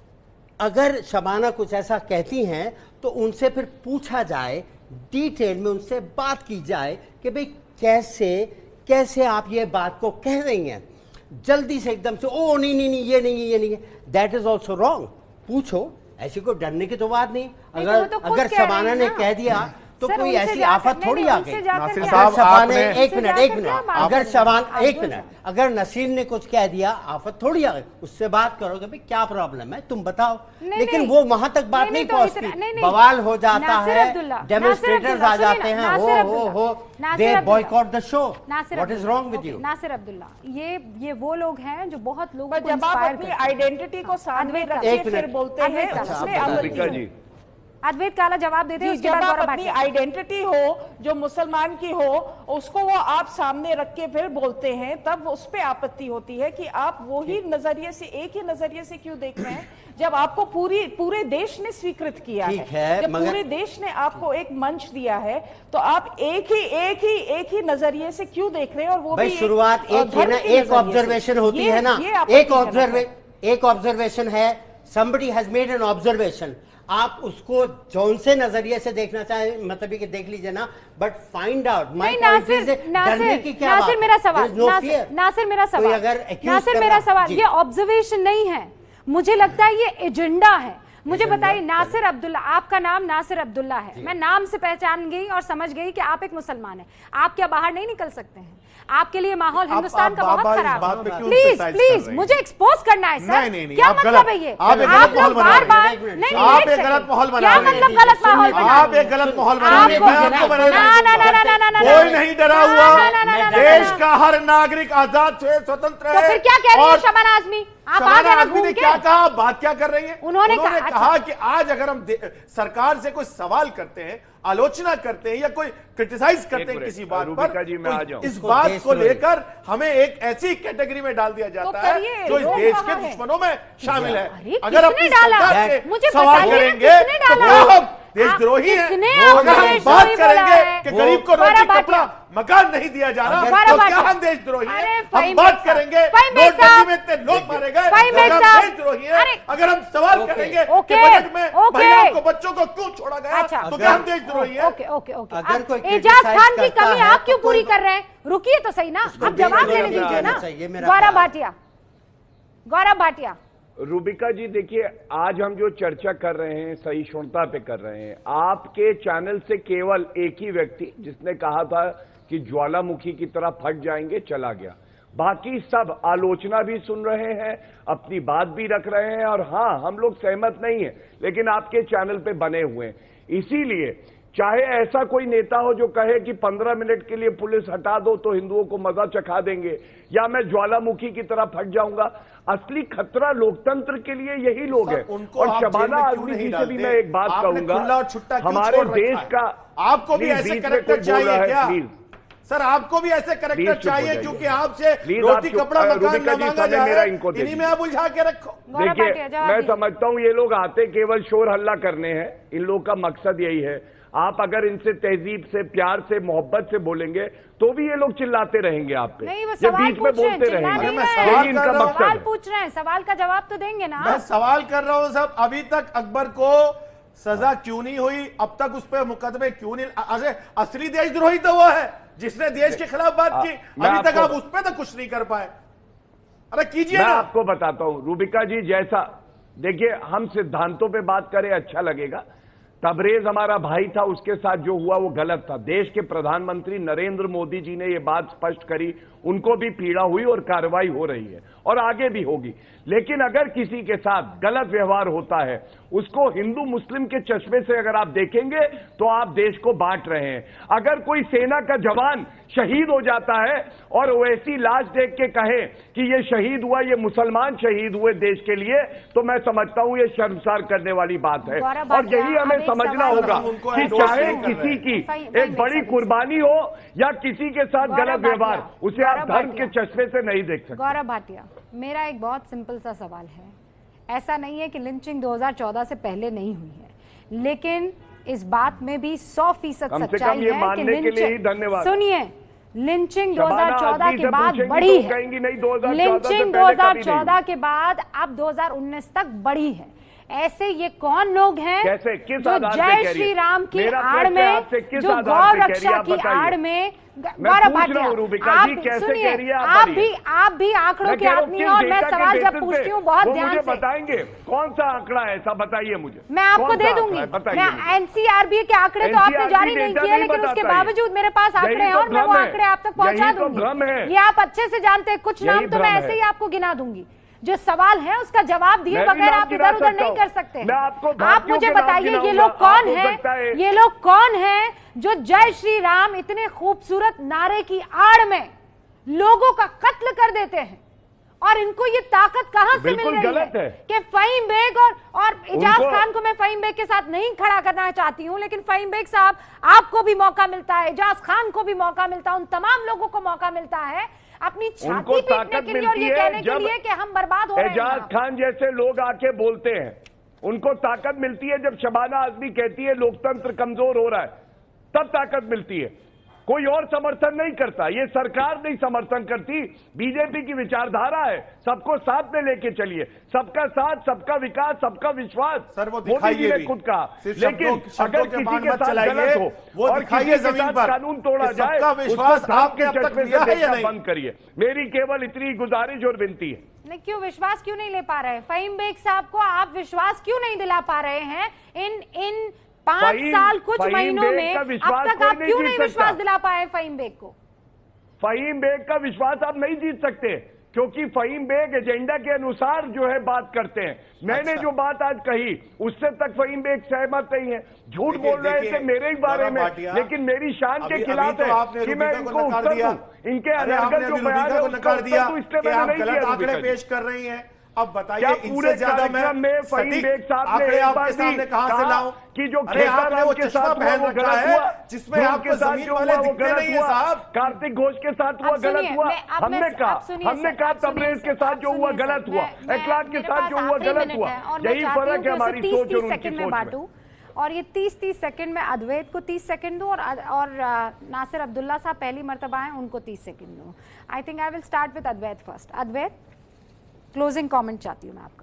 अगर शबाना कुछ ऐसा कहती हैं तो उनसे फिर पूछा जाए, डिटेल में उनसे बात की जाए कि भाई कैसे कैसे आप ये बात को कह रही हैं। जल्दी से एकदम से ओ नहीं नहीं नहीं ये नहीं ये नहीं है, दैट इज ऑल्सो रॉन्ग। पूछो, ऐसी कोई डरने की तो बात नहीं। अगर तो अगर शबाना ने कह दिया तो कोई ऐसी आफत थोड़ी आ गई। नासिर साहब, आपने एक मिनट एक मिनट अगर शबान एक मिनट अगर नसीर ने कुछ कह दिया आफत थोड़ी आ गई, उससे बात करोगे भाई क्या प्रॉब्लम है तुम बताओ। लेकिन वो वहां तक बात नहीं पहुंचती, बवाल हो जाता है, डेमोन्स्ट्रेटर्स आ जाते हैं, हो हो हो they boycott the show. What is wrong with you? Nasir Abdullah, ये ये वो लोग हैं जो बहुत लोग जब आप अपनी आइडेंटिटी को सामने रखते फिर बोलते हैं। अद्वैत काला जवाब देते हैं, जब आप अपनी आइडेंटिटी हो जो मुसलमान की हो उसको वो आप सामने रख के फिर बोलते हैं, तब उस पे आपत्ति होती है कि आप वही नजरिए से, एक ही नजरिए से क्यों देख रहे हैं जब आपको पूरी पूरे देश ने स्वीकृत किया है, है जब पूरे देश ने आपको एक मंच दिया है तो आप एक ही एक ही एक ही नजरिए से क्यों देख रहे हैं? और वो भी शुरुआत एक है ना, एक ऑब्जर्वेशन होती है ना, एक ऑब्जर्वे एक ऑब्जर्वेशन है, somebody has made an observation, आप उसको जौन से नजरिए से देखना चाहे मतलब कि देख लीजिए ना, but find out my point is डरने की क्या बात। नासिर मेरा सवाल, नासिर मेरा सवाल, नासिर मेरा सवाल, ये ऑब्जर्वेशन नहीं है, मुझे लगता है ये एजेंडा है। मुझे बताइए नासिर अब्दुल्ला, आपका नाम नासिर अब्दुल्ला है, मैं नाम से पहचान गई और समझ गई कि आप एक मुसलमान हैं। आप क्या बाहर नहीं निकल सकते हैं? आपके लिए माहौल हिंदुस्तान का बहुत खराब है। प्लीज प्लीज प्लीज मुझे एक्सपोज करना है सर। नहीं, नहीं, नहीं, क्या आप मतलब गलत- है ये? आप एक गलत माहौल बना बार बार रहे हैं। नहीं आप नहीं, एक गलत माहौल बना क्या रहे हैं। मतलब गलत माहौल बना? आप एक गलत माहौल बना रहे हैं। मैं आपको बना ना ना ना ना ना ना कोई नहीं डरा हुआ। देश का हर नागरिक आजाद से स्वतंत्र है। तो फिर क्या कह रही है शबाना आजमी? आप आ शबाना गए ना आजमी घूम ने के? क्या कहा? बात क्या कर रही है? उन्होंने कहा- कहा कि आज अगर हम सरकार से कोई सवाल करते हैं, आलोचना करते हैं या कोई क्रिटिसाइज करते हैं किसी बात पर, जी मैं आ जाऊं। तो इस बात को लेकर हमें एक ऐसी कैटेगरी में डाल दिया जाता है जो इस देश के दुश्मनों में शामिल है। अगर अपनी सरकार से सवाल करेंगे तो हम देशद्रोही हैं। अगर हम बात करेंगे कि गरीब को रोटी कपड़ा मकान नहीं दिया जा रहा तो क्या हम देशद्रोही हैं? हम बात करेंगे नोटबंदी में इतने लोग मारे गए, हम देशद्रोही हैं। अगर हम सवाल करेंगे कि बजट में महिलाओं को, बच्चों को क्यों छोड़ा गया तो क्या हम देशद्रोही हैं? Okay okay okay Ajaz Khan की कमी आप क्यों पूरी कर रहे हैं? रुकिए तो सही ना, अब जवाब देने दीजिए ना। गौरव भाटिया, गौरव भाटिया। रूबिका जी देखिए, आज हम जो चर्चा कर रहे हैं सहिष्णुता पे कर रहे हैं। आपके चैनल से केवल एक ही व्यक्ति जिसने कहा था कि ज्वालामुखी की तरह फट जाएंगे चला गया, बाकी सब आलोचना भी सुन रहे हैं, अपनी बात भी रख रहे हैं। और हां, हम लोग सहमत नहीं है लेकिन आपके चैनल पे बने हुए हैं। इसीलिए चाहे ऐसा कोई नेता हो जो कहे कि पंद्रह मिनट के लिए पुलिस हटा दो तो हिंदुओं को मजा चखा देंगे, या मैं ज्वालामुखी की तरह फट जाऊंगा, असली खतरा लोकतंत्र के लिए यही लोग हैं। और शबाना आजमी जी से भी मैं एक बात कहूंगा, हमारे देश का आपको भी ऐसे कैरेक्टर चाहिए क्या? सर आपको भी ऐसे कैरेक्टर चाहिए क्योंकि आपसे रोटी कपड़ा मकान न मांगा जाए, इन्हीं में आप उलझा के रखो। देखिए मैं समझता हूं ये लोग आते केवल शोर हल्ला करने हैं, इन लोग का मकसद यही है। आप अगर इनसे तहजीब से, प्यार से, मोहब्बत से बोलेंगे तो भी ये लोग चिल्लाते रहेंगे आप पे, नहीं, वो ये बीच में बोलते रहेंगे। यही इनका मकसद सवाल है। पूछ रहे हैं, सवाल का जवाब तो देंगे ना। मैं सवाल कर रहा हूं साहब, अभी तक अकबर को सजा क्यों नहीं हुई? अब तक उस पर मुकदमे क्यों नहीं? अरे असली देशद्रोही तो वो है जिसने देश के खिलाफ बात की, अभी तक आप उस पर तो कुछ नहीं कर पाए। अरे कीजिए ना। मैं आपको बताता हूं रूबिका जी, जैसा देखिए हम सिद्धांतों पे बात करें अच्छा लगेगा। तबरेज हमारा भाई था, उसके साथ जो हुआ वो गलत था। देश के प्रधानमंत्री नरेंद्र मोदी जी ने ये बात स्पष्ट करी, उनको भी पीड़ा हुई और कार्रवाई हो रही है और आगे भी होगी। लेकिन अगर किसी के साथ गलत व्यवहार होता है, उसको हिंदू मुस्लिम के चश्मे से अगर आप देखेंगे तो आप देश को बांट रहे हैं। अगर कोई सेना का जवान शहीद हो जाता है और वैसी लाश देख के कहे कि ये शहीद हुआ, ये मुसलमान शहीद हुए देश के लिए, तो मैं समझता हूं ये शर्मसार करने वाली बात है। और यही हमें समझना होगा कि चाहे किसी की एक बड़ी कुर्बानी हो या किसी के साथ गलत व्यवहार, उसे आप धर्म के चश्मे से नहीं देख सकते। गौरव भाटिया, मेरा एक बहुत सिंपल सा सवाल है। ऐसा नहीं है कि लिंचिंग दो हज़ार चौदह से पहले नहीं हुई है, लेकिन इस बात में भी सौ फीसद सच्चाई है कि लिंचिंग, सुनिए, लिंचिंग दो हज़ार चौदह के बाद बढ़ी है। लिंचिंग दो हज़ार चौदह के बाद अब दो हज़ार उन्नीस तक बढ़ी है। ऐसे ये कौन लोग हैं कैसे, किस जो जय श्री राम की आड़ में, जो गौ रक्षा की आड़ में, गौरव भाटिया आप सुनिए, आप भी आप भी आंकड़ों के आदमी हैं और मैं सवाल जब पूछती हूँ बहुत ध्यान से बताएंगे कौन सा आंकड़ा है, ऐसा बताइए मुझे। मैं आपको दे दूंगी, मैं एनसीआरबी के आंकड़े तो आपने जारी नहीं किए, लेकिन उसके बावजूद मेरे पास आंकड़े हैं और मैं वो आंकड़े आप तक पहुंचा दूंगी। ये आप अच्छे से जानते हैं, कुछ नाम तो मैं ऐसे ही आपको गिना दूंगी। जो सवाल है उसका जवाब दिए बगैर आप इधर उधर नहीं कर सकते। आप मुझे बताइए ये लोग कौन हैं, ये लोग कौन हैं जो जय श्री राम इतने खूबसूरत नारे की आड़ में लोगों का कत्ल कर देते हैं, और इनको ये ताकत कहां से मिल रही है, है कि फहीम बेग और और एजाज खान को मैं फहीम बेग के साथ नहीं खड़ा करना चाहती हूं, लेकिन फहीम बेग साहब आपको भी मौका मिलता है, एजाज खान को भी मौका मिलता है, उन तमाम लोगों को मौका मिलता है अपनी छाती पीटने के लिए और ये कहने के लिए कि हम बर्बाद हो रहे हैं। एजाज खान जैसे लोग आके बोलते हैं, उनको ताकत मिलती है जब शबाना आजमी कहती है लोकतंत्र कमजोर हो रहा है, तब ताकत मिलती है। कोई और समर्थन नहीं करता, ये सरकार नहीं समर्थन करती, बीजेपी की विचारधारा है, सबको साथ में लेके चलिए, सबका साथ, सबका विकास, सबका विश्वास। सर वो मोदी जी ने खुद कहा, लेकिन अगर किसी के साथ गलत हो वो और किसी के साथ कानून तोड़ा जाए, विश्वास आपके अब तक लिया है या नहीं? बंद करिए, मेरी केवल इतनी गुजारिश और विनती है। नहीं, क्यों विश्वास क्यों नहीं ले पा रहे हैं फहीम बेग साहब को? आप विश्वास क्यों नहीं दिला पा रहे हैं इन इन पांच साल कुछ महीनों में? अब तक आप क्यों नहीं विश्वास दिला पाए फहीम बेग को? फहीम बेग का विश्वास आप नहीं जीत सकते, क्योंकि फहीम बेग एजेंडा के अनुसार जो है बात करते हैं। मैंने अच्छा। जो बात आज कही उससे तक फहीम बेग सहमत नहीं है, झूठ बोल रहे थे मेरे ही बारे में, लेकिन मेरी शान के खिलाफ है कि मैं इनको उत्तर दूं। इनके अनर्गल जो बयान है उसका उत्तर दूं, इसलिए मैंने नहीं किया। आंकड़े पेश कर रही हैं, अब बताइए पूरे ज्यादा में फहीम बेग साहब ने आपके सामने कहां से लाऊं कि जो खेताराम के साथ पहन रखा है जिसमें आपके साथ जो हुआ वो गलत हुआ, कार्तिक घोष के साथ हुआ गलत हुआ, हमने कहा हमने कहा तबरेज के साथ जो हुआ गलत हुआ, इखलाक के साथ जो हुआ गलत हुआ। यही फर्क है हमारी सोच और उनकी सोच में। और ये तीस तीस सेकंड में अद्वैत को तीस सेकंड दूं और और नासिर अब्दुल्ला साहब पहली मर्तबा हैं, उनको तीस सेकंड दूं। I think I will start with Advait first. Advait, closing comment चाहती हूं मैं आपका।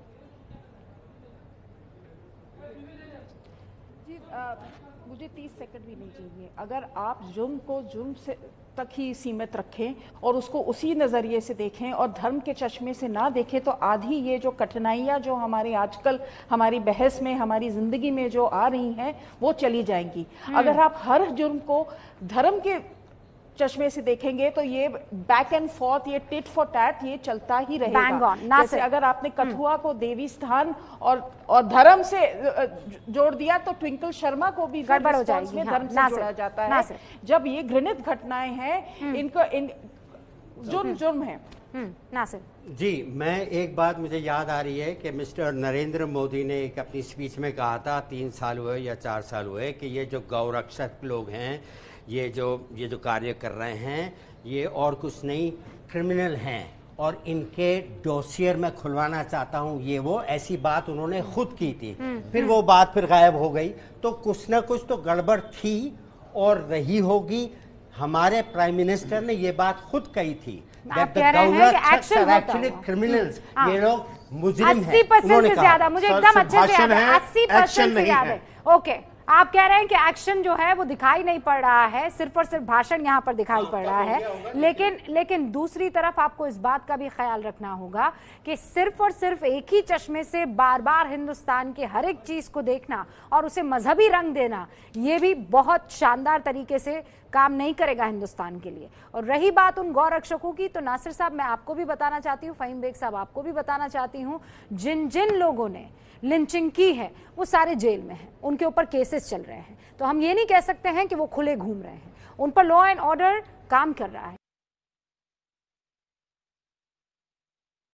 जी आ, मुझे तीस सेकंड भी नहीं चाहिए। अगर आप जुर्म को जुर्म से तक ही सीमित रखें और उसको उसी नज़रिए से देखें और धर्म के चश्मे से ना देखें, तो आधी ये जो कठिनाइयाँ जो हमारे आजकल हमारी बहस में हमारी ज़िंदगी में जो आ रही हैं वो चली जाएंगी। अगर आप हर जुर्म को धर्म के चश्मे से देखेंगे तो ये बैक एंड फोर्थ, ये टिट फॉर टैट, ये चलता ही रहेगा। जैसे अगर आपने कठुआ को देवी स्थान और और धर्म से जोड़ दिया तो ट्विंकल शर्मा को भी गड़बड़ हो जाएगी। में धर्म से जोड़ा जाता है। जब ये घृणित घटनाएं हैं, इनको इन जुर्म जुर्म है। नासिर जी, मैं एक बात मुझे याद आ रही है कि मिस्टर नरेंद्र मोदी ने एक अपनी स्पीच में कहा था, तीन साल हुए या चार साल हुए, कि ये जो गौरक्षक लोग हैं, ये जो ये जो कार्य कर रहे हैं, ये और कुछ नहीं, क्रिमिनल हैं और इनके डोसियर में खुलवाना चाहता हूँ, ये वो ऐसी बात उन्होंने खुद की थी। फिर वो बात फिर गायब हो गई। तो कुछ ना कुछ तो गड़बड़ थी और रही होगी। हमारे प्राइम मिनिस्टर ने ये बात खुद कही थी, एक्चुअली क्रिमिनल्स, ये लोग मुजरिम हैं। अस्सी परसेंट से ज्यादा मुझे एकदम अच्छे से याद है, अस्सी परसेंट से याद है। ओके, आप कह रहे हैं कि एक्शन जो है वो दिखाई नहीं पड़ रहा है, सिर्फ और सिर्फ भाषण यहाँ पर दिखाई पड़ रहा है। लेकिन लेकिन दूसरी तरफ आपको इस बात का भी ख्याल रखना होगा कि सिर्फ और सिर्फ एक ही चश्मे से बार बार हिंदुस्तान के हर एक चीज को देखना और उसे मजहबी रंग देना, ये भी बहुत शानदार तरीके से काम नहीं करेगा हिंदुस्तान के लिए। और रही बात उन गौरक्षकों की, तो नासिर साहब मैं आपको भी बताना चाहती हूँ, फहीम बेग साहब आपको भी बताना चाहती हूँ, जिन जिन लोगों ने लिंचिंग की है वो सारे जेल में हैं, उनके ऊपर केसेस चल रहे हैं। तो हम ये नहीं कह सकते हैं कि वो खुले घूम रहे हैं, उन पर लॉ एंड ऑर्डर काम कर रहा है।